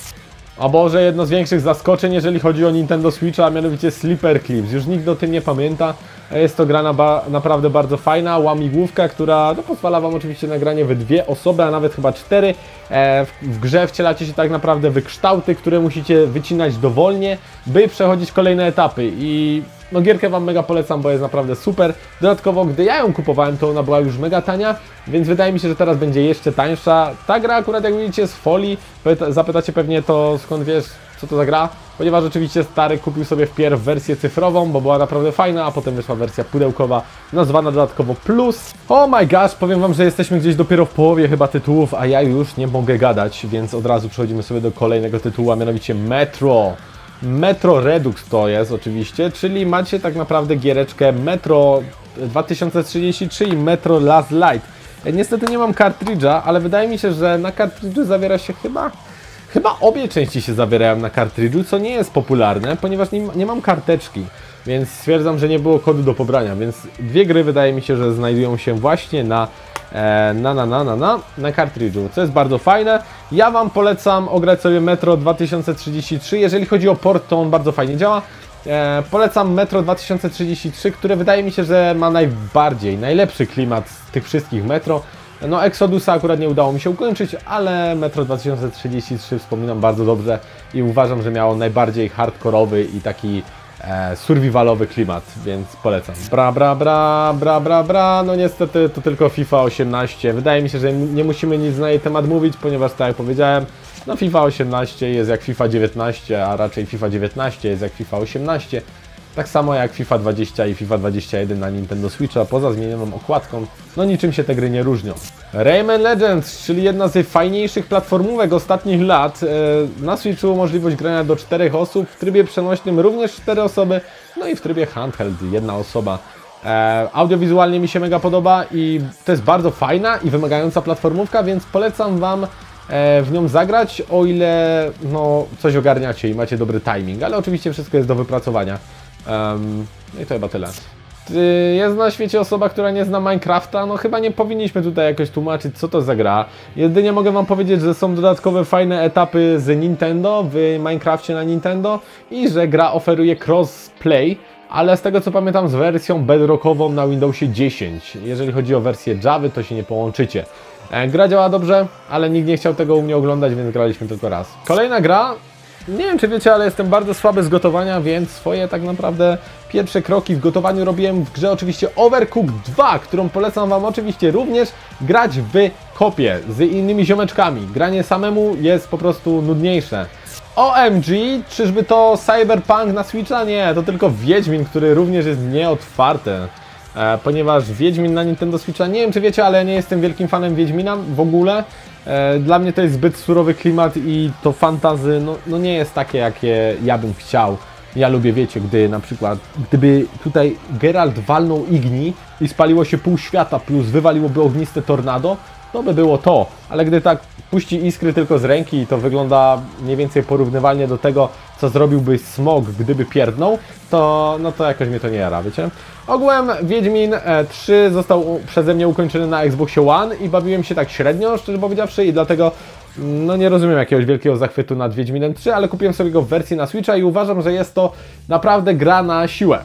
O Boże, jedno z większych zaskoczeń, jeżeli chodzi o Nintendo Switcha, a mianowicie Sleeper Clips. Już nikt o tym nie pamięta. Jest to gra naprawdę bardzo fajna, łamigłówka, która no, pozwala Wam oczywiście na granie we 2 osoby, a nawet chyba 4. W grze wcielacie się tak naprawdę w kształty, które musicie wycinać dowolnie, by przechodzić kolejne etapy. I no, gierkę Wam mega polecam, bo jest naprawdę super. Dodatkowo, gdy ja ją kupowałem, to ona była już mega tania, więc wydaje mi się, że teraz będzie jeszcze tańsza. Ta gra akurat, jak widzicie, z folii. Zapytacie pewnie to, skąd wiesz, co to za gra? Ponieważ oczywiście stary kupił sobie wpierw wersję cyfrową, bo była naprawdę fajna, a potem wyszła wersja pudełkowa, nazwana dodatkowo Plus. Oh my gosh, powiem Wam, że jesteśmy gdzieś dopiero w połowie chyba tytułów, a ja już nie mogę gadać, więc od razu przechodzimy sobie do kolejnego tytułu, a mianowicie Metro. Metro Redux to jest oczywiście, czyli macie tak naprawdę giereczkę Metro 2033 i Metro Last Light. Niestety nie mam kartridża, ale wydaje mi się, że na kartridżu zawiera się chyba obie części się zawierają na kartridżu, co nie jest popularne, ponieważ nie mam karteczki, więc stwierdzam, że nie było kodu do pobrania, więc 2 gry wydaje mi się, że znajdują się właśnie na kartridżu, co jest bardzo fajne. Ja Wam polecam ograć sobie Metro 2033, jeżeli chodzi o port, to on bardzo fajnie działa. Polecam Metro 2033, które wydaje mi się, że ma najlepszy klimat z tych wszystkich Metro. No Exodusa akurat nie udało mi się ukończyć, ale Metro 2033 wspominam bardzo dobrze i uważam, że miało najbardziej hardkorowy i taki survivalowy klimat, więc polecam. No niestety to tylko FIFA 18. Wydaje mi się, że nie musimy nic na jej temat mówić, ponieważ tak jak powiedziałem, no FIFA 18 jest jak FIFA 19, a raczej FIFA 19 jest jak FIFA 18. Tak samo jak FIFA 20 i FIFA 21 na Nintendo Switcha, poza zmienioną okładką, no niczym się te gry nie różnią. Rayman Legends, czyli jedna z fajniejszych platformówek ostatnich lat. Na Switchu możliwość grania do 4 osób, w trybie przenośnym również 4 osoby, no i w trybie handheld 1 osoba. Audiowizualnie mi się mega podoba i to jest bardzo fajna i wymagająca platformówka, więc polecam Wam w nią zagrać, o ile no, coś ogarniacie i macie dobry timing, ale oczywiście wszystko jest do wypracowania. No i to chyba tyle. Jest na świecie osoba, która nie zna Minecrafta, no chyba nie powinniśmy tutaj jakoś tłumaczyć, co to za gra. Jedynie mogę Wam powiedzieć, że są dodatkowe fajne etapy z Nintendo w Minecrafcie na Nintendo i że gra oferuje crossplay, ale z tego co pamiętam z wersją bedrockową na Windowsie 10. Jeżeli chodzi o wersję Java, to się nie połączycie. Gra działa dobrze, ale nikt nie chciał tego u mnie oglądać, więc graliśmy tylko raz. Kolejna gra. Nie wiem czy wiecie, ale jestem bardzo słaby z gotowania, więc swoje tak naprawdę pierwsze kroki w gotowaniu robiłem w grze oczywiście Overcooked 2, którą polecam Wam oczywiście również grać w kopie z innymi ziomeczkami. Granie samemu jest po prostu nudniejsze. OMG, czyżby to Cyberpunk na Switcha? Nie, to tylko Wiedźmin, który również jest nieotwarty. Ponieważ Wiedźmin na Nintendo Switcha, nie wiem czy wiecie, ale ja nie jestem wielkim fanem Wiedźmina w ogóle. Dla mnie to jest zbyt surowy klimat i to fantasy no nie jest takie, jakie ja bym chciał. Ja lubię, wiecie, gdy na przykład, gdyby tutaj Geralt walnął Igni i spaliło się pół świata plus wywaliłoby ogniste tornado, to by było to. Ale gdy tak puści iskry tylko z ręki i to wygląda mniej więcej porównywalnie do tego, co zrobiłby Smog, gdyby pierdnął, to no to jakoś mnie to nie jara, wiecie? Ogółem Wiedźmin 3 został przeze mnie ukończony na Xboxie One i bawiłem się tak średnio, szczerze powiedziawszy, i dlatego no nie rozumiem jakiegoś wielkiego zachwytu nad Wiedźminem 3, ale kupiłem sobie go w wersji na Switcha i uważam, że jest to naprawdę gra na siłę.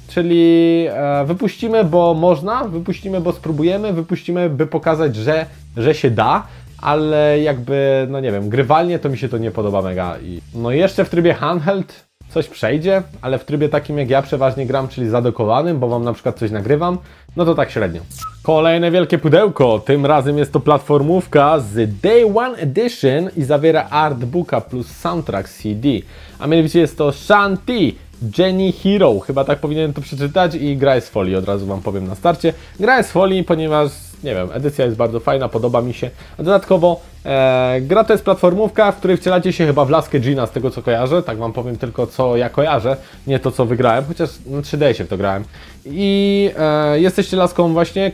Czyli wypuścimy, bo można, wypuścimy, bo spróbujemy, wypuścimy, by pokazać, że się da, ale jakby, no nie wiem, grywalnie to mi się to nie podoba mega. No i jeszcze w trybie handheld coś przejdzie, ale w trybie takim jak ja przeważnie gram, czyli zadokowanym, bo Wam na przykład coś nagrywam, no to tak średnio. Kolejne wielkie pudełko, tym razem jest to platformówka z Day One Edition i zawiera artbooka plus soundtrack CD, a mianowicie jest to Shanty Jenny Hero, chyba tak powinienem to przeczytać, i gra jest z folii, od razu Wam powiem na starcie. Gra jest z folii, ponieważ, nie wiem, edycja jest bardzo fajna, podoba mi się. A dodatkowo gra to jest platformówka, w której wcielacie się chyba w laskę Gina, z tego co kojarzę. Tak Wam powiem tylko co ja kojarzę, nie to co wygrałem, chociaż no, 3D się w to grałem. I jesteście laską właśnie,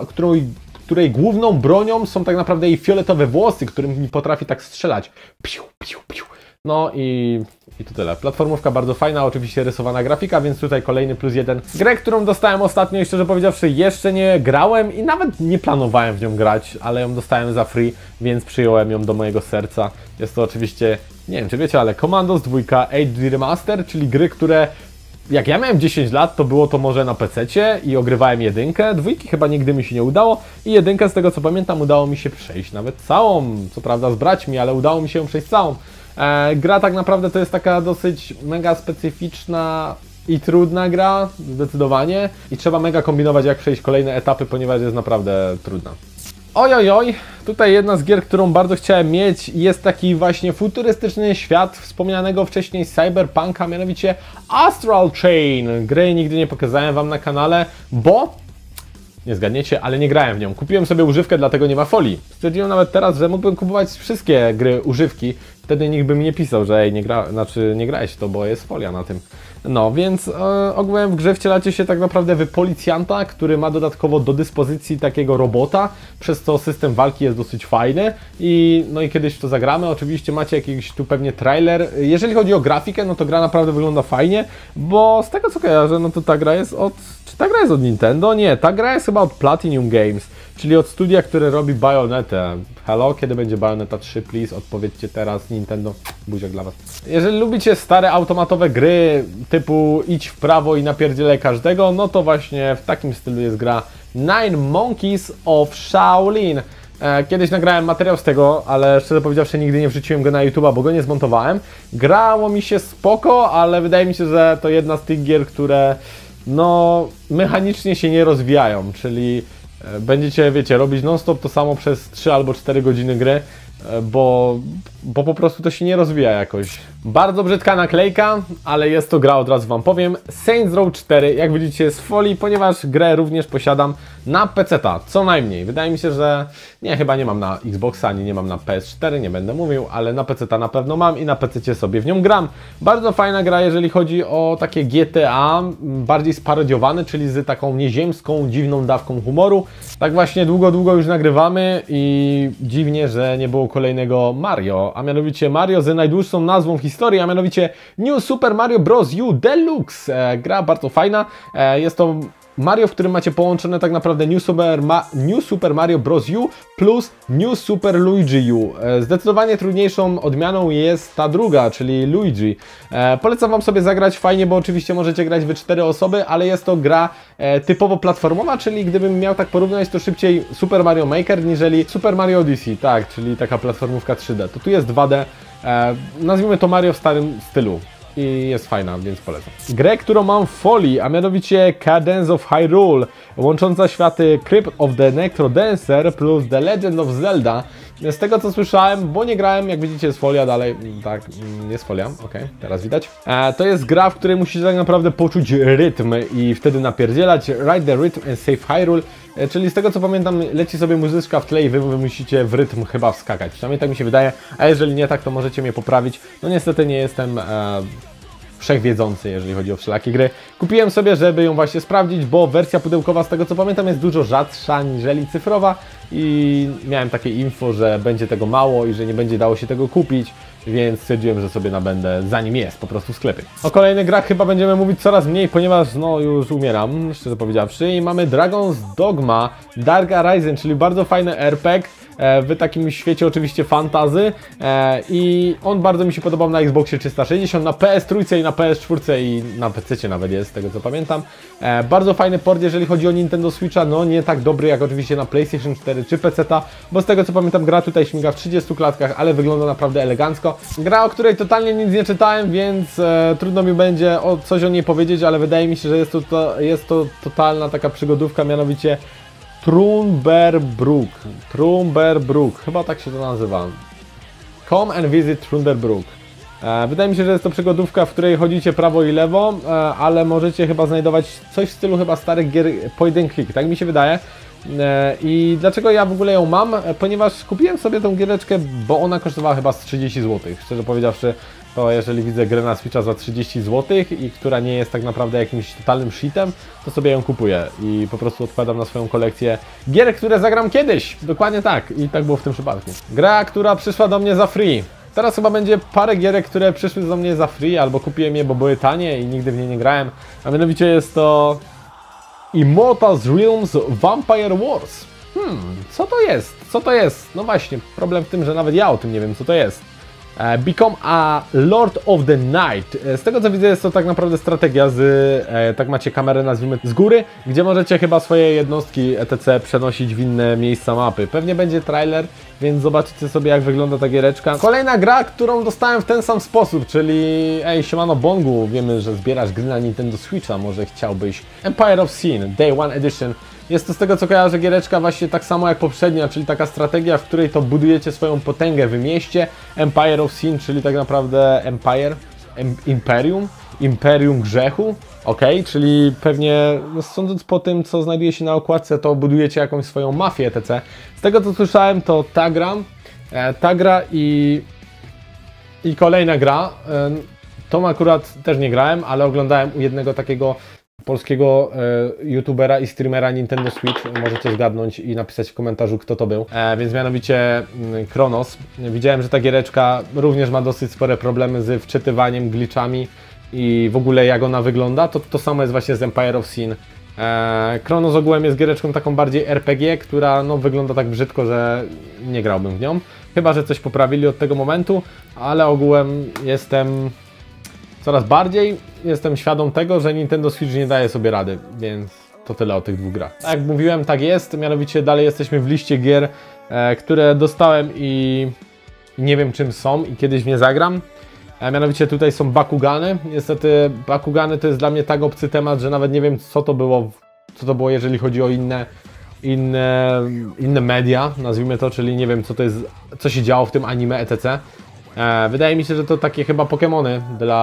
której główną bronią są tak naprawdę jej fioletowe włosy, którymi potrafi tak strzelać. Piu, piu, piu. No i to tyle. Platformówka bardzo fajna, oczywiście rysowana grafika, więc tutaj kolejny +1. Grę, którą dostałem ostatnio i szczerze powiedziawszy jeszcze nie grałem i nawet nie planowałem w nią grać, ale ją dostałem za free, więc przyjąłem ją do mojego serca. Jest to oczywiście, nie wiem czy wiecie, ale Commandos 2 HD Remaster, czyli gry, które jak ja miałem 10 lat, to było to może na PC-cie i ogrywałem jedynkę, dwójki chyba nigdy mi się nie udało i jedynkę z tego co pamiętam udało mi się przejść nawet całą, co prawda z braćmi, ale udało mi się ją przejść całą. Gra tak naprawdę to jest taka dosyć mega specyficzna i trudna gra, zdecydowanie, i trzeba mega kombinować jak przejść kolejne etapy, ponieważ jest naprawdę trudna. Ojojoj, tutaj jedna z gier, którą bardzo chciałem mieć, jest taki właśnie futurystyczny świat wspomnianego wcześniej Cyberpunka, mianowicie Astral Chain. Gry nigdy nie pokazałem Wam na kanale, bo nie zgadniecie, ale nie grałem w nią. Kupiłem sobie używkę, dlatego nie ma folii. Stwierdziłem nawet teraz, że mógłbym kupować wszystkie gry używki. Wtedy nikt by mi nie pisał, że ej, nie grałeś w to, bo jest folia na tym. No, więc ogółem w grze wcielacie się tak naprawdę w policjanta, który ma dodatkowo do dyspozycji takiego robota, przez co system walki jest dosyć fajny no i kiedyś w to zagramy. Oczywiście macie jakiś tu pewnie trailer. Jeżeli chodzi o grafikę, no to gra naprawdę wygląda fajnie, bo z tego co kojarzę, no to ta gra jest od... Czy ta gra jest od Nintendo? Nie, ta gra jest chyba od Platinum Games, czyli od studia, które robi Bayonetę. Hello, kiedy będzie Bayonetta 3, please? Odpowiedzcie teraz, Nintendo. Buziak dla Was. Jeżeli lubicie stare automatowe gry typu idź w prawo i napierdzielaj każdego, no to właśnie w takim stylu jest gra Nine Monkeys of Shaolin. Kiedyś nagrałem materiał z tego, ale szczerze powiedziawszy nigdy nie wrzuciłem go na YouTube'a, bo go nie zmontowałem. Grało mi się spoko, ale wydaje mi się, że to jedna z tych gier, które no mechanicznie się nie rozwijają, czyli będziecie, wiecie, robić non-stop to samo przez 3 albo 4 godziny gry, bo po prostu to się nie rozwija jakoś. Bardzo brzydka naklejka, ale jest to gra, od razu wam powiem. Saints Row 4, jak widzicie z folii, ponieważ grę również posiadam na PC-ta, co najmniej. Wydaje mi się, że chyba nie mam na Xboxa, ani nie mam na PS4, nie będę mówił, ale na PC-ta na pewno mam i na PC-cie sobie w nią gram. Bardzo fajna gra, jeżeli chodzi o takie GTA, bardziej sparodiowane, czyli z taką nieziemską, dziwną dawką humoru. Tak właśnie długo już nagrywamy i dziwnie, że nie było kolejnego Mario, a mianowicie Mario z najdłuższą nazwą w historii, a mianowicie New Super Mario Bros. U Deluxe. Gra bardzo fajna, jest to Mario, w którym macie połączone tak naprawdę New Super Mario Bros. U plus New Super Luigi U. Zdecydowanie trudniejszą odmianą jest ta druga, czyli Luigi. Polecam wam sobie zagrać, fajnie, bo oczywiście możecie grać w 4 osoby, ale jest to gra typowo platformowa, czyli gdybym miał tak porównać, to szybciej Super Mario Maker niżeli Super Mario Odyssey, tak, czyli taka platformówka 3D. To tu jest 2D, nazwijmy to Mario w starym stylu. I jest fajna, więc polecam. Grę, którą mam w folii, a mianowicie Cadence of Hyrule, łącząca światy Crypt of the Necrodancer plus The Legend of Zelda. Z tego co słyszałem, bo nie grałem, jak widzicie jest folia dalej, tak, jest folia, okej, teraz widać. To jest gra, w której musicie tak naprawdę poczuć rytm i wtedy napierdzielać. Ride the rhythm and save Hyrule, czyli z tego co pamiętam, leci sobie muzyczka w tle i wy musicie w rytm chyba wskakać. Przynajmniej tak mi się wydaje, a jeżeli nie tak, to możecie mnie poprawić. No niestety nie jestem wszechwiedzący, jeżeli chodzi o wszelakie gry. Kupiłem sobie, żeby ją właśnie sprawdzić, bo wersja pudełkowa, z tego co pamiętam, jest dużo rzadsza niżeli cyfrowa i miałem takie info, że będzie tego mało i że nie będzie dało się tego kupić, więc stwierdziłem, że sobie nabędę, zanim jest po prostu w sklepie. O kolejnych grach chyba będziemy mówić coraz mniej, ponieważ no już umieram, szczerze powiedziawszy, i mamy Dragon's Dogma Dark Arisen, czyli bardzo fajny RPG w takim świecie oczywiście fantasy i on bardzo mi się podobał na Xboxie 360, na PS3 i na PS4 i na PC nawet jest, z tego co pamiętam. Bardzo fajny port, jeżeli chodzi o Nintendo Switcha, no nie tak dobry jak oczywiście na PlayStation 4 czy PC-ta, bo z tego co pamiętam gra tutaj śmiga w 30 klatkach, ale wygląda naprawdę elegancko. Gra, o której totalnie nic nie czytałem, więc trudno mi będzie coś o niej powiedzieć, ale wydaje mi się, że jest to totalna taka przygodówka, mianowicie Trumberbrook, chyba tak się to nazywa. Come and visit Trumberbrook. Wydaje mi się, że jest to przygodówka, w której chodzicie prawo i lewo, ale możecie chyba znajdować coś w stylu chyba starych gier point and click, tak mi się wydaje. I dlaczego ja w ogóle ją mam? Ponieważ kupiłem sobie tą giereczkę, bo ona kosztowała chyba z 30 zł. Szczerze powiedziawszy, to jeżeli widzę grę na Switcha za 30 zł i która nie jest tak naprawdę jakimś totalnym shitem, to sobie ją kupuję i po prostu odkładam na swoją kolekcję gier, które zagram kiedyś. Dokładnie tak i tak było w tym przypadku. Gra, która przyszła do mnie za free. Teraz chyba będzie parę gierek, które przyszły do mnie za free, albo kupiłem je, bo były tanie i nigdy w nie nie grałem. A mianowicie jest to Immortals Realms Vampire Wars. Co to jest? Co to jest? No właśnie, problem w tym, że nawet ja o tym nie wiem, co to jest. Become a Lord of the Night. Z tego co widzę, jest to tak naprawdę strategia tak macie kamerę, nazwijmy, z góry, gdzie możecie chyba swoje jednostki etc. przenosić w inne miejsca mapy. Pewnie będzie trailer, więc zobaczycie sobie, jak wygląda ta giereczka. Kolejna gra, którą dostałem w ten sam sposób, czyli siemano Bongu, wiemy, że zbierasz gry na Nintendo Switcha, może chciałbyś. Empire of Sin, Day One Edition. Jest to z tego co kojarzę giereczka właśnie tak samo jak poprzednia, czyli taka strategia, w której to budujecie swoją potęgę w mieście. Empire of Sin, czyli tak naprawdę Imperium Grzechu. Ok, czyli pewnie no, sądząc po tym, co znajduje się na okładce, to budujecie jakąś swoją mafię etc. Z tego co słyszałem, to ta gra i kolejna gra. Tą akurat też nie grałem, ale oglądałem u jednego takiego polskiego youtubera i streamera Nintendo Switch. Możecie zgadnąć i napisać w komentarzu, kto to był. Więc mianowicie Kronos. Widziałem, że ta giereczka również ma dosyć spore problemy z wczytywaniem, glitchami i w ogóle jak ona wygląda. To samo jest właśnie z Empire of Sin. Kronos ogółem jest giereczką taką bardziej RPG, która no, wygląda tak brzydko, że nie grałbym w nią. Chyba że coś poprawili od tego momentu, ale ogółem coraz bardziej jestem świadom tego, że Nintendo Switch nie daje sobie rady, więc to tyle o tych dwóch grach. Tak jak mówiłem, tak jest, mianowicie dalej jesteśmy w liście gier, które dostałem i nie wiem czym są i kiedyś w nie zagram. Mianowicie tutaj są Bakugany. Niestety Bakugany to jest dla mnie tak obcy temat, że nawet nie wiem co to było, jeżeli chodzi o inne media, nazwijmy to, czyli nie wiem co to jest, co się działo w tym anime etc. Wydaje mi się, że to takie chyba Pokemony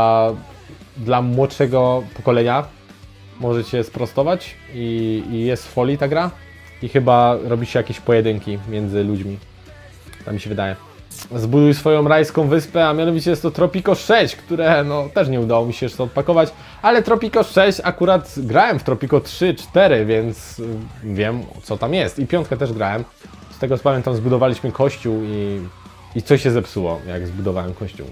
dla młodszego pokolenia. Możecie sprostować i jest w folii ta gra i chyba robi się jakieś pojedynki między ludźmi. Tak mi się wydaje. Zbuduj swoją rajską wyspę, a mianowicie jest to Tropico 6, które no też nie udało mi się jeszcze odpakować, ale Tropico 6 akurat grałem w Tropico 3, 4, więc wiem co tam jest i 5 też grałem. Z tego co pamiętam zbudowaliśmy kościół i coś się zepsuło jak zbudowałem kościół.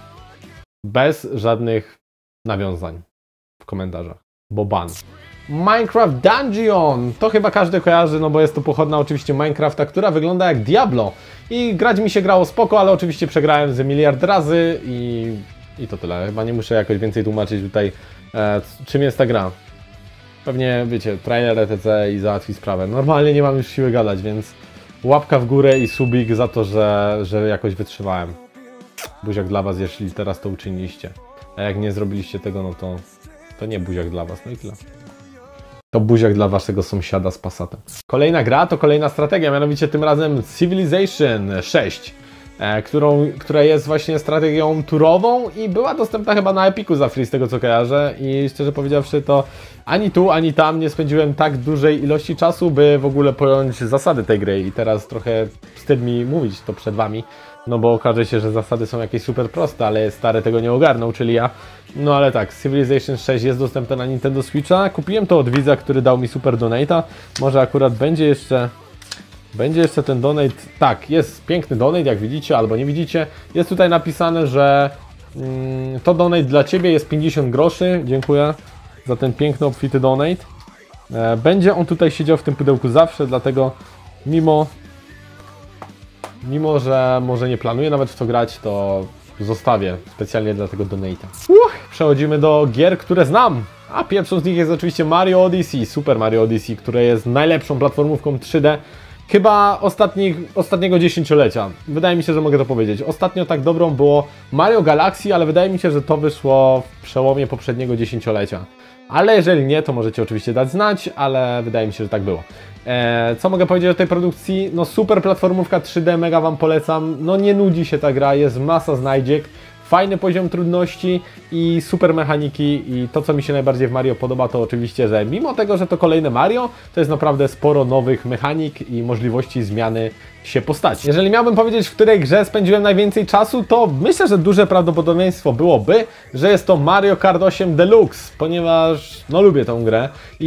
Bez żadnych nawiązań w komentarzach, bo ban. Minecraft Dungeon! To chyba każdy kojarzy, no bo jest to pochodna oczywiście Minecrafta, która wygląda jak Diablo. I grać mi się grało spoko, ale oczywiście przegrałem ze miliard razy i to tyle. Chyba nie muszę jakoś więcej tłumaczyć tutaj, czym jest ta gra. Pewnie wiecie, trailer etc. i załatwi sprawę. Normalnie nie mam już siły gadać, więc łapka w górę i subik za to, że jakoś wytrzymałem. Buziak dla was, jeśli teraz to uczyniliście. A jak nie zrobiliście tego, no to nie buziak dla was, no i tyle. To buziak dla waszego sąsiada z Passatem. Kolejna gra to kolejna strategia, mianowicie tym razem Civilization 6, która jest właśnie strategią turową i była dostępna chyba na Epiku za free z tego co kojarzę i szczerze powiedziawszy to ani tu, ani tam nie spędziłem tak dużej ilości czasu, by w ogóle pojąć zasady tej gry i teraz trochę wstyd mi mówić to przed wami. No bo okaże się, że zasady są jakieś super proste, ale stary tego nie ogarnął, czyli ja. No ale tak, Civilization 6 jest dostępne na Nintendo Switcha. Kupiłem to od widza, który dał mi super donate'a. Może akurat będzie jeszcze ten donate. Tak, jest piękny donate, jak widzicie albo nie widzicie. Jest tutaj napisane, że to donate dla Ciebie jest 50 groszy. Dziękuję za ten piękny, obfity donate. Będzie on tutaj siedział w tym pudełku zawsze, dlatego mimo że może nie planuję nawet w to grać, to zostawię specjalnie dla tego donate'a. Przechodzimy do gier, które znam. A pierwszą z nich jest oczywiście Mario Odyssey, Super Mario Odyssey, które jest najlepszą platformówką 3D chyba ostatniego dziesięciolecia. Wydaje mi się, że mogę to powiedzieć. Ostatnio tak dobrą było Mario Galaxy, ale wydaje mi się, że to wyszło w przełomie poprzedniego dziesięciolecia. Ale jeżeli nie, to możecie oczywiście dać znać, ale wydaje mi się, że tak było. Co mogę powiedzieć o tej produkcji? No super platformówka 3D, mega wam polecam. No nie nudzi się ta gra, jest masa znajdziek, fajny poziom trudności i super mechaniki i to co mi się najbardziej w Mario podoba to oczywiście, że mimo tego, że to kolejne Mario, to jest naprawdę sporo nowych mechanik i możliwości zmiany się postaci. Jeżeli miałbym powiedzieć, w której grze spędziłem najwięcej czasu, to myślę, że duże prawdopodobieństwo byłoby, że jest to Mario Kart 8 Deluxe, ponieważ no lubię tą grę i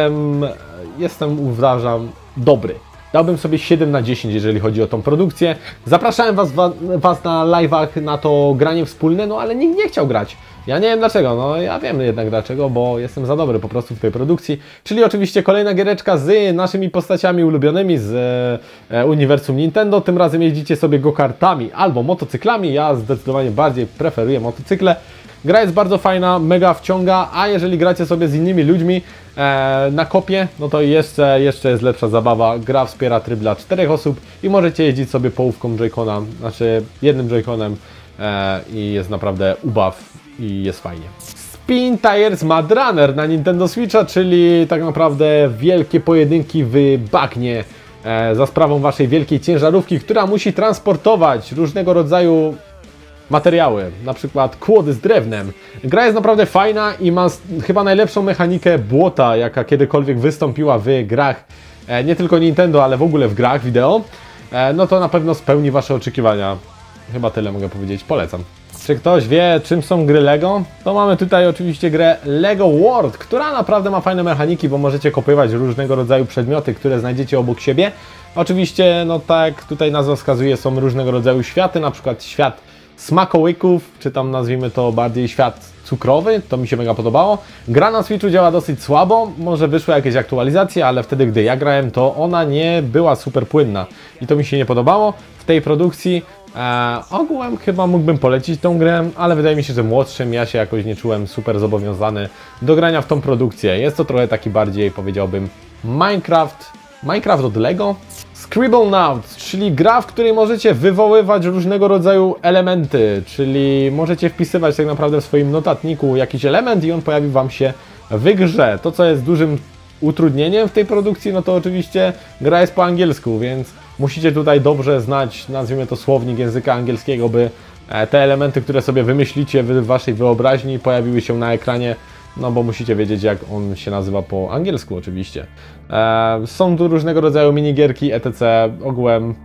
jestem uważam dobry. Dałbym sobie 7 na 10, jeżeli chodzi o tą produkcję. Zapraszałem was na live'ach na to granie wspólne, no ale nikt nie chciał grać. Ja nie wiem dlaczego, no ja wiem jednak dlaczego, bo jestem za dobry po prostu w tej produkcji. Czyli oczywiście kolejna giereczka z naszymi postaciami ulubionymi z uniwersum Nintendo. Tym razem jeździcie sobie go-kartami albo motocyklami. Ja zdecydowanie bardziej preferuję motocykle. Gra jest bardzo fajna, mega wciąga, a jeżeli gracie sobie z innymi ludźmi na kopie, no to jeszcze jest lepsza zabawa. Gra wspiera tryb dla 4 osób i możecie jeździć sobie połówką Joy-Cona, znaczy jednym Joy-Conem i jest naprawdę ubaw i jest fajnie. Spin Tires Mud Runner na Nintendo Switcha, czyli tak naprawdę wielkie pojedynki w bagnie za sprawą waszej wielkiej ciężarówki, która musi transportować różnego rodzaju materiały, na przykład kłody z drewnem. Gra jest naprawdę fajna i ma chyba najlepszą mechanikę błota, jaka kiedykolwiek wystąpiła w grach, nie tylko Nintendo, ale w ogóle w grach wideo. No to na pewno spełni wasze oczekiwania. Chyba tyle mogę powiedzieć, polecam. Czy ktoś wie, czym są gry LEGO? To mamy tutaj oczywiście grę LEGO World, która naprawdę ma fajne mechaniki, bo możecie kopiować różnego rodzaju przedmioty, które znajdziecie obok siebie. Oczywiście, no tak tutaj nazwa wskazuje, są różnego rodzaju światy, na przykład świat smakołyków, czy tam nazwijmy to bardziej świat cukrowy, to mi się mega podobało. Gra na Switchu działa dosyć słabo, może wyszły jakieś aktualizacje, ale wtedy gdy ja grałem, to ona nie była super płynna i to mi się nie podobało. W tej produkcji Ogółem chyba mógłbym polecić tą grę, ale wydaje mi się, że młodszym ja się jakoś nie czułem super zobowiązany do grania w tą produkcję. Jest to trochę taki bardziej, powiedziałbym, Minecraft od Lego. Scribblenauts, czyli gra, w której możecie wywoływać różnego rodzaju elementy, czyli możecie wpisywać tak naprawdę w swoim notatniku jakiś element i on pojawi Wam się w grze. To, co jest dużym utrudnieniem w tej produkcji, no to oczywiście gra jest po angielsku, więc musicie tutaj dobrze znać, nazwijmy to, słownik języka angielskiego, by te elementy, które sobie wymyślicie w Waszej wyobraźni, pojawiły się na ekranie. No bo musicie wiedzieć, jak on się nazywa po angielsku oczywiście. Są tu różnego rodzaju minigierki, etc. Ogółem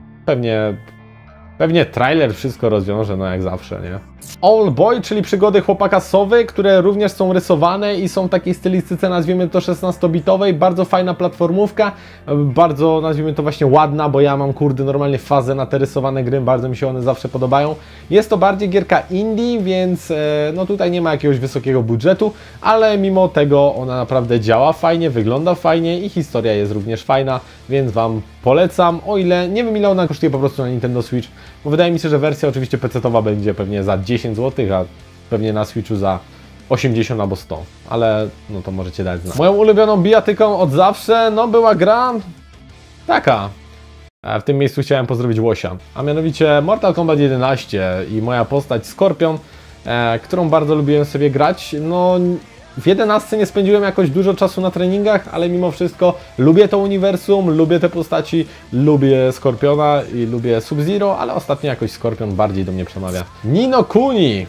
pewnie trailer wszystko rozwiąże, no jak zawsze, nie? All Boy, czyli przygody chłopaka Sowy, które również są rysowane i są w takiej stylistyce, nazwijmy to 16-bitowej, bardzo fajna platformówka, bardzo, nazwijmy to, właśnie ładna, bo ja mam, kurde, normalnie fazę na te rysowane gry, bardzo mi się one zawsze podobają. Jest to bardziej gierka indie, więc no tutaj nie ma jakiegoś wysokiego budżetu, ale mimo tego ona naprawdę działa fajnie, wygląda fajnie i historia jest również fajna, więc Wam polecam, o ile nie wiem, ile ona kosztuje po prostu na Nintendo Switch, bo wydaje mi się, że wersja oczywiście PC-towa będzie pewnie za 10 zł, a pewnie na Switchu za 80 albo 100, ale no to możecie dać znać. Moją ulubioną bijatyką od zawsze, no była gra taka. W tym miejscu chciałem pozdrowić Łosia, a mianowicie Mortal Kombat 11 i moja postać Skorpion, którą bardzo lubiłem sobie grać. No w 11 nie spędziłem jakoś dużo czasu na treningach, ale mimo wszystko lubię to uniwersum, lubię te postaci, lubię Skorpiona i lubię Sub-Zero, ale ostatnio jakoś Skorpion bardziej do mnie przemawia. Ni no Kuni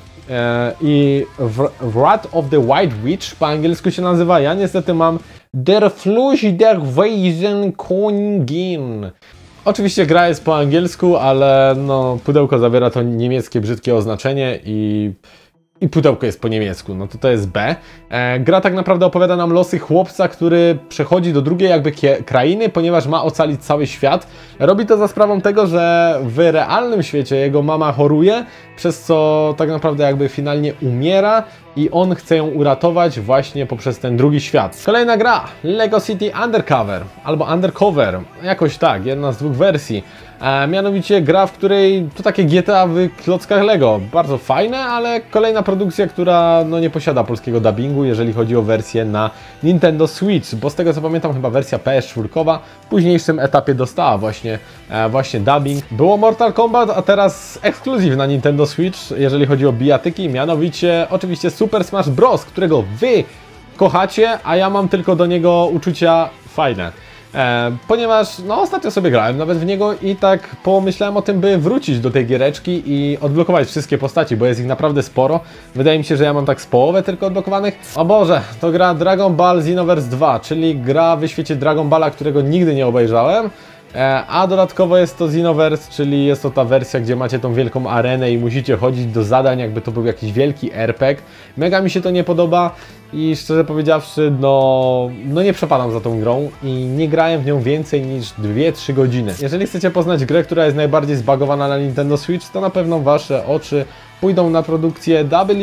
i Wrath of the White Witch po angielsku się nazywa. Ja niestety mam Der Fluch der Weisen Königin. Oczywiście gra jest po angielsku, ale no pudełko zawiera to niemieckie brzydkie oznaczenie i pudełko jest po niemiecku, no to jest B. Gra tak naprawdę opowiada nam losy chłopca, który przechodzi do drugiej jakby krainy, ponieważ ma ocalić cały świat. Robi to za sprawą tego, że w realnym świecie jego mama choruje, przez co tak naprawdę jakby finalnie umiera i on chce ją uratować właśnie poprzez ten drugi świat. Kolejna gra, Lego City Undercover, albo Undercover, jakoś tak, jedna z dwóch wersji. Mianowicie gra, w której to takie GTA w klockach Lego. Bardzo fajne, ale kolejna produkcja, która no nie posiada polskiego dubbingu, jeżeli chodzi o wersję na Nintendo Switch, bo z tego co pamiętam chyba wersja PS4 w późniejszym etapie dostała właśnie dubbing. Było Mortal Kombat, a teraz ekskluzyw na Nintendo Switch, jeżeli chodzi o bijatyki, mianowicie oczywiście Super Smash Bros., którego Wy kochacie, a ja mam tylko do niego uczucia fajne. Ponieważ no ostatnio sobie grałem nawet w niego i tak pomyślałem o tym, by wrócić do tej giereczki i odblokować wszystkie postaci, bo jest ich naprawdę sporo. Wydaje mi się, że ja mam tak z połowę tylko odblokowanych. O Boże, to gra Dragon Ball Xenoverse 2, czyli gra w świecie Dragon Balla, którego nigdy nie obejrzałem. A dodatkowo jest to Xenoverse, czyli jest to ta wersja, gdzie macie tą wielką arenę i musicie chodzić do zadań, jakby to był jakiś wielki RPG. Mega mi się to nie podoba i szczerze powiedziawszy, no nie przepadam za tą grą i nie grałem w nią więcej niż 2-3 godziny. Jeżeli chcecie poznać grę, która jest najbardziej zbagowana na Nintendo Switch, to na pewno Wasze oczy pójdą na produkcję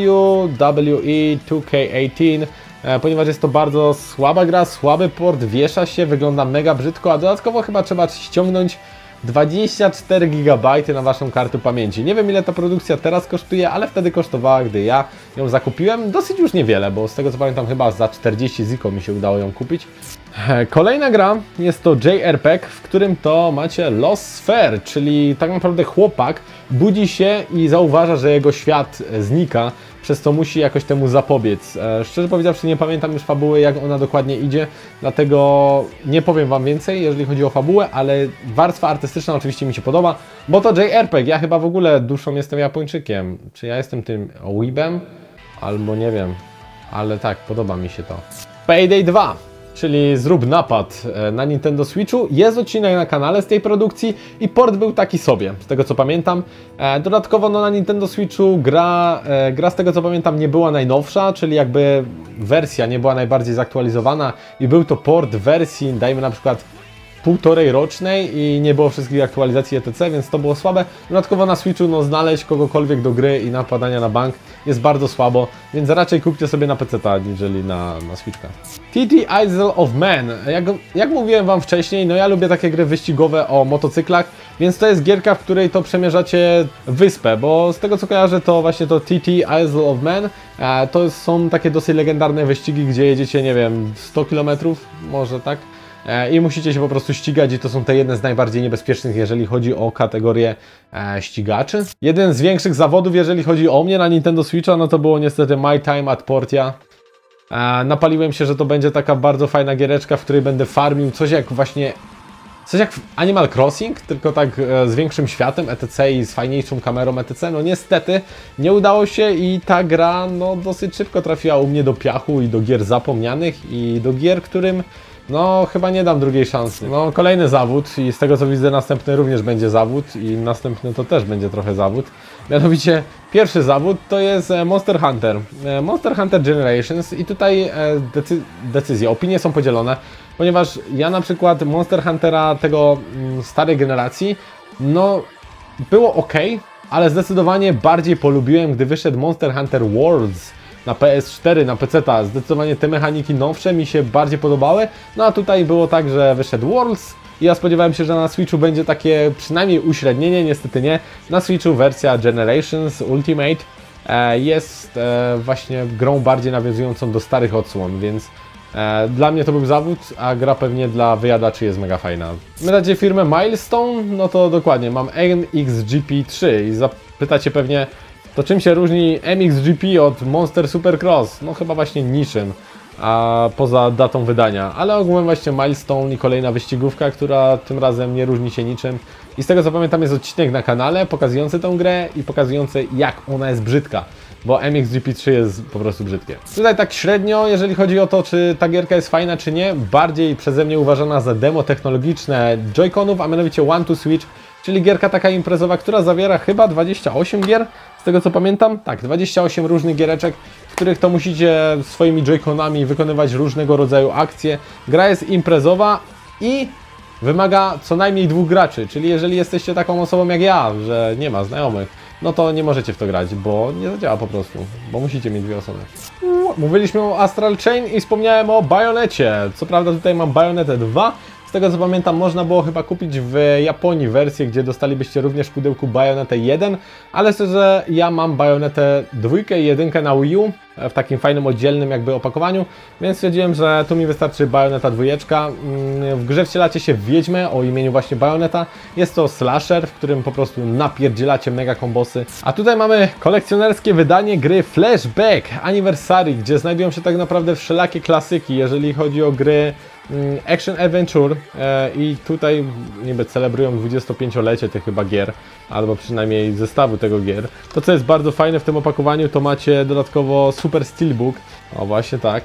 WWE 2K18, ponieważ jest to bardzo słaba gra, słaby port, wiesza się, wygląda mega brzydko, a dodatkowo chyba trzeba ściągnąć 24 GB na Waszą kartę pamięci. Nie wiem, ile ta produkcja teraz kosztuje, ale wtedy kosztowała, gdy ja ją zakupiłem, dosyć już niewiele, bo z tego co pamiętam chyba za 40 ziko mi się udało ją kupić. Kolejna gra jest to JRPG, w którym to macie Lost Sphere, czyli tak naprawdę chłopak budzi się i zauważa, że jego świat znika, przez co musi jakoś temu zapobiec. Szczerze powiedziawszy, nie pamiętam już fabuły, jak ona dokładnie idzie, dlatego nie powiem Wam więcej, jeżeli chodzi o fabułę, ale warstwa artystyczna oczywiście mi się podoba, bo to JRPG, ja chyba w ogóle duszą jestem Japończykiem. Czy ja jestem tym weebem? Albo nie wiem, ale tak, podoba mi się to. Payday 2. Czyli Zrób napad na Nintendo Switchu. Jest odcinek na kanale z tej produkcji i port był taki sobie, z tego co pamiętam. Dodatkowo no, na Nintendo Switchu gra z tego co pamiętam nie była najnowsza, czyli jakby wersja nie była najbardziej zaktualizowana i był to port wersji, dajmy na przykład półtorej rocznej i nie było wszystkich aktualizacji etc., więc to było słabe. Dodatkowo na Switchu no, znaleźć kogokolwiek do gry i napadania na bank jest bardzo słabo, więc raczej kupcie sobie na PC-ta, niżeli na Switchka. TT Isle of Man. Jak mówiłem wam wcześniej, no ja lubię takie gry wyścigowe o motocyklach, więc to jest gierka, w której to przemierzacie wyspę, bo z tego co kojarzę, to właśnie to TT Isle of Man to są takie dosyć legendarne wyścigi, gdzie jedziecie, nie wiem, 100 km, może tak? I musicie się po prostu ścigać i to są te jedne z najbardziej niebezpiecznych, jeżeli chodzi o kategorię ścigaczy. Jeden z większych zawodów, jeżeli chodzi o mnie na Nintendo Switcha, no to było niestety My Time at Portia. Napaliłem się, że to będzie taka bardzo fajna giereczka, w której będę farmił coś jak w Animal Crossing, tylko tak z większym światem etc. i z fajniejszą kamerą etc. No niestety nie udało się i ta gra no dosyć szybko trafiła u mnie do piachu i do gier zapomnianych i do gier, którym no chyba nie dam drugiej szansy. No kolejny zawód i z tego co widzę następny również będzie zawód i następny to też będzie trochę zawód. Mianowicie pierwszy zawód to jest Monster Hunter. Monster Hunter Generations i tutaj decyzje, opinie są podzielone, ponieważ ja na przykład Monster Huntera tego starej generacji no było ok, ale zdecydowanie bardziej polubiłem, gdy wyszedł Monster Hunter Worlds na PS4, na PC-ta. Zdecydowanie te mechaniki nowsze mi się bardziej podobały. No a tutaj było tak, że wyszedł Worlds i ja spodziewałem się, że na Switchu będzie takie przynajmniej uśrednienie, niestety nie. Na Switchu wersja Generations Ultimate jest właśnie grą bardziej nawiązującą do starych odsłon, więc dla mnie to był zawód, a gra pewnie dla wyjadaczy jest mega fajna. Macie firmę Milestone? No to dokładnie, mam MXGP3 i zapytacie pewnie, to czym się różni MXGP od Monster Supercross? No chyba właśnie niczym, a poza datą wydania. Ale ogółem właśnie Milestone i kolejna wyścigówka, która tym razem nie różni się niczym. I z tego co pamiętam jest odcinek na kanale pokazujący tę grę i pokazujący jak ona jest brzydka. Bo MXGP3 jest po prostu brzydkie. Tutaj tak średnio, jeżeli chodzi o to, czy ta gierka jest fajna, czy nie, bardziej przeze mnie uważana za demo technologiczne Joy-Conów, a mianowicie One to Switch, czyli gierka taka imprezowa, która zawiera chyba 28 gier, z tego co pamiętam. Tak, 28 różnych giereczek, w których to musicie swoimi Joy-Conami wykonywać różnego rodzaju akcje. Gra jest imprezowa i wymaga co najmniej 2 graczy, czyli jeżeli jesteście taką osobą jak ja, że nie ma znajomych, no to nie możecie w to grać, bo nie zadziała po prostu, bo musicie mieć 2 osoby. Mówiliśmy o Astral Chain i wspomniałem o Bayonecie. Co prawda tutaj mam Bayonetę 2. Z tego co pamiętam można było chyba kupić w Japonii wersję, gdzie dostalibyście również w pudełku Bayonetę 1, ale szczerze ja mam Bayonetę 2 i 1 na Wii U w takim fajnym oddzielnym jakby opakowaniu, więc stwierdziłem, że tu mi wystarczy Bayoneta 2. W grze wcielacie się w wiedźmę o imieniu właśnie Bayoneta. Jest to slasher, w którym po prostu napierdzielacie mega kombosy. A tutaj mamy kolekcjonerskie wydanie gry Flashback Anniversary, gdzie znajdują się tak naprawdę wszelakie klasyki, jeżeli chodzi o gry Action Adventure i tutaj niby celebrują 25-lecie tych chyba gier, albo przynajmniej zestawu tego gier. To co jest bardzo fajne w tym opakowaniu, to macie dodatkowo Super Steelbook. O właśnie tak.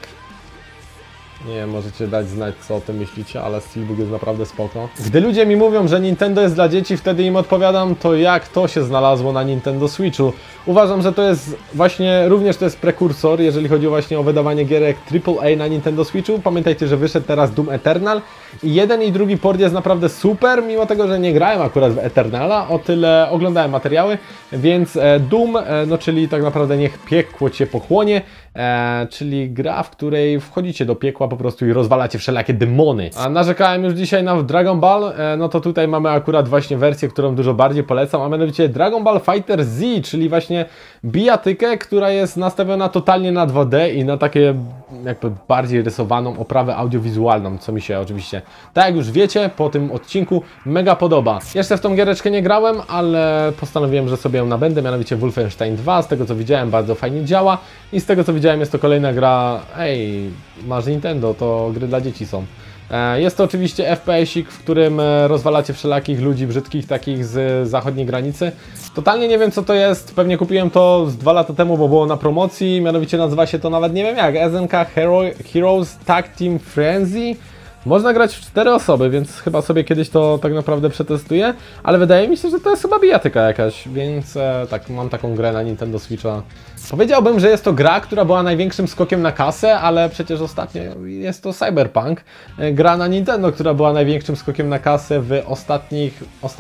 Nie wiem, możecie dać znać co o tym myślicie, ale Steelbook jest naprawdę spoko. Gdy ludzie mi mówią, że Nintendo jest dla dzieci, wtedy im odpowiadam, to jak to się znalazło na Nintendo Switchu. Uważam, że to jest właśnie, również to jest prekursor, jeżeli chodzi właśnie o wydawanie gierek AAA na Nintendo Switchu. Pamiętajcie, że wyszedł teraz Doom Eternal i jeden i drugi port jest naprawdę super, mimo tego, że nie grałem akurat w Eternala, o tyle oglądałem materiały, więc Doom, no czyli tak naprawdę niech piekło cię pochłonie, czyli gra, w której wchodzicie do piekła po prostu i rozwalacie wszelakie demony. A narzekałem już dzisiaj na Dragon Ball, no to tutaj mamy akurat właśnie wersję, którą dużo bardziej polecam, a mianowicie Dragon Ball Fighter Z, czyli właśnie bijatykę, która jest nastawiona totalnie na 2D i na takie jakby bardziej rysowaną oprawę audiowizualną, co mi się oczywiście, tak jak już wiecie, po tym odcinku mega podoba. Jeszcze w tą giereczkę nie grałem, ale postanowiłem, że sobie ją nabędę, mianowicie Wolfenstein 2, z tego co widziałem bardzo fajnie działa i z tego co widziałem jest to kolejna gra, ej, masz Nintendo, to gry dla dzieci są. Jest to oczywiście FPS-ik, w którym rozwalacie wszelakich ludzi brzydkich, takich z zachodniej granicy. Totalnie nie wiem co to jest, pewnie kupiłem to z 2 lata temu, bo było na promocji, mianowicie nazywa się to nawet nie wiem jak, SNK Heroes Tag Team Frenzy. Można grać w 4 osoby, więc chyba sobie kiedyś to tak naprawdę przetestuję, ale wydaje mi się, że to jest chyba bijatyka jakaś, więc tak, mam taką grę na Nintendo Switcha. Powiedziałbym, że jest to gra, która była największym skokiem na kasę, ale przecież ostatnio jest to Cyberpunk, gra na Nintendo, która była największym skokiem na kasę w ostatnie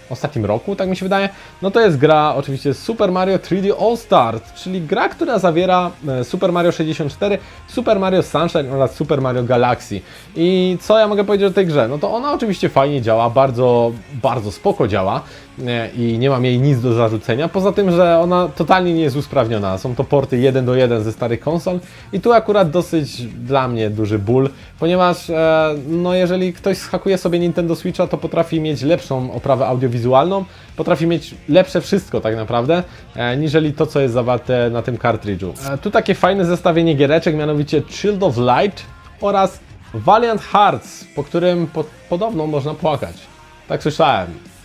ostatnim roku, tak mi się wydaje, no to jest gra oczywiście Super Mario 3D All Stars, czyli gra, która zawiera Super Mario 64, Super Mario Sunshine oraz Super Mario Galaxy. I co ja mogę powiedzieć o tej grze? No to ona oczywiście fajnie działa, bardzo spoko działa i nie mam jej nic do zarzucenia, poza tym, że ona totalnie nie jest usprawniona. Są to porty 1 do 1 ze starych konsol i tu akurat dosyć dla mnie duży ból, ponieważ no jeżeli ktoś zhakuje sobie Nintendo Switcha, to potrafi mieć lepszą oprawę audiowizualną, potrafi mieć lepsze wszystko tak naprawdę, niżeli to, co jest zawarte na tym kartridżu. Tu takie fajne zestawienie giereczek, mianowicie Shield of Light oraz Valiant Hearts, po którym podobno można płakać. Tak słyszałem.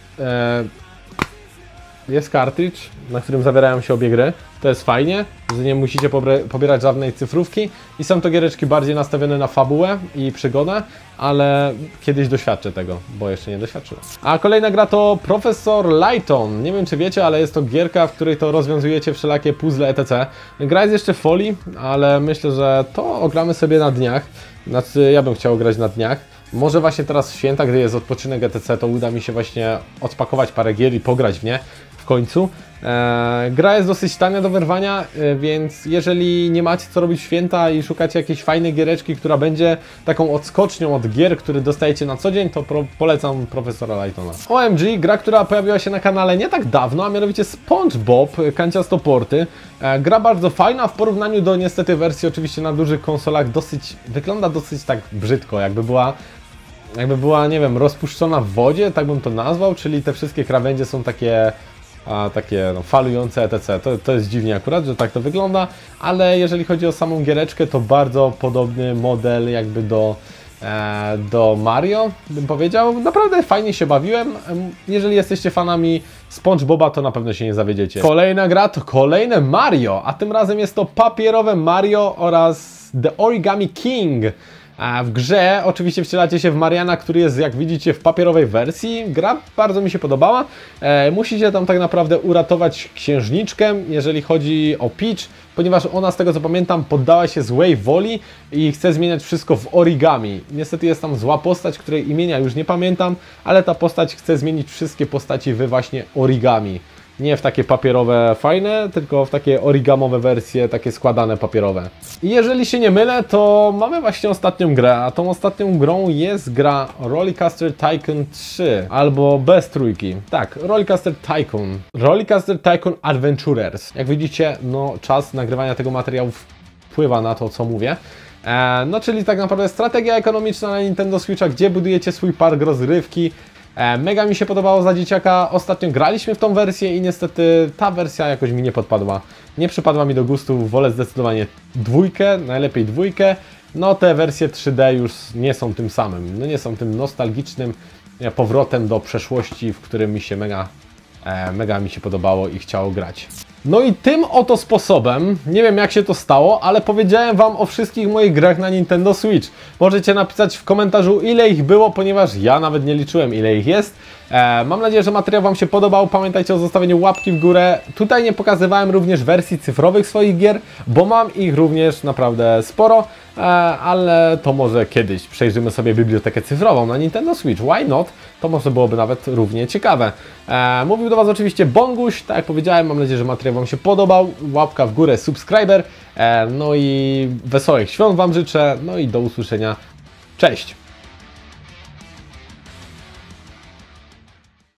Jest kartridż, na którym zawierają się obie gry. To jest fajnie, że nie musicie pobierać żadnej cyfrówki i są to giereczki bardziej nastawione na fabułę i przygodę, ale kiedyś doświadczę tego, bo jeszcze nie doświadczyłem. A kolejna gra to Professor Layton. Nie wiem, czy wiecie, ale jest to gierka, w której to rozwiązujecie wszelakie puzzle etc. Gra jest jeszcze w folii, ale myślę, że to ogramy sobie na dniach. Znaczy, ja bym chciał grać na dniach. Może właśnie teraz w święta, gdy jest odpoczynek ETC, to uda mi się właśnie odpakować parę gier i pograć w nie w końcu. Gra jest dosyć tania do wyrwania, więc jeżeli nie macie co robić w święta i szukacie jakiejś fajnej giereczki, która będzie taką odskocznią od gier, które dostajecie na co dzień, to polecam Profesora Laytona. OMG, gra, która pojawiła się na kanale nie tak dawno, a mianowicie SpongeBob, kanciasto porty. Gra bardzo fajna, w porównaniu do niestety wersji oczywiście na dużych konsolach wygląda dosyć tak brzydko, jakby była, nie wiem, rozpuszczona w wodzie, tak bym to nazwał, czyli te wszystkie krawędzie są takie no, falujące etc. To jest dziwnie akurat, że tak to wygląda, ale jeżeli chodzi o samą giereczkę, to bardzo podobny model jakby do Mario, bym powiedział. Naprawdę fajnie się bawiłem. Jeżeli jesteście fanami SpongeBoba, to na pewno się nie zawiedziecie. Kolejna gra to kolejne Mario, a tym razem jest to papierowe Mario oraz The Origami King. A w grze oczywiście wcielacie się w Mariana, który jest, jak widzicie, w papierowej wersji. Gra bardzo mi się podobała. Musicie tam tak naprawdę uratować księżniczkę, jeżeli chodzi o Peach, ponieważ ona, z tego co pamiętam, poddała się złej woli i chce zmieniać wszystko w origami. Niestety jest tam zła postać, której imienia już nie pamiętam, ale ta postać chce zmienić wszystkie postaci w właśnie origami. Nie w takie papierowe fajne, tylko w takie origamowe wersje, takie składane papierowe. I jeżeli się nie mylę, to mamy właśnie ostatnią grę, a tą ostatnią grą jest gra Rollercoaster Tycoon 3, albo bez trójki. Tak, Rollercoaster Tycoon. Rollercoaster Tycoon Adventurers. Jak widzicie, no czas nagrywania tego materiału wpływa na to, co mówię. No czyli tak naprawdę strategia ekonomiczna na Nintendo Switcha, gdzie budujecie swój park rozrywki. Mega mi się podobało za dzieciaka, ostatnio graliśmy w tą wersję i niestety ta wersja jakoś mi nie podpadła. Nie przypadła mi do gustu, wolę zdecydowanie dwójkę, najlepiej dwójkę. No te wersje 3D już nie są tym samym, no nie są tym nostalgicznym powrotem do przeszłości, w którym mi się mega mi się podobało i chciało grać. No i tym oto sposobem, nie wiem jak się to stało, ale powiedziałem Wam o wszystkich moich grach na Nintendo Switch. Możecie napisać w komentarzu, ile ich było, ponieważ ja nawet nie liczyłem, ile ich jest. Mam nadzieję, że materiał Wam się podobał. Pamiętajcie o zostawieniu łapki w górę. Tutaj nie pokazywałem również wersji cyfrowych swoich gier, bo mam ich również naprawdę sporo, ale to może kiedyś przejrzymy sobie bibliotekę cyfrową na Nintendo Switch. Why not? To może byłoby nawet równie ciekawe. Mówił do Was oczywiście Bonguś, tak jak powiedziałem, mam nadzieję, że materiał Wam się podobał. Łapka w górę, subskryber. No i wesołych świąt Wam życzę. No i do usłyszenia. Cześć!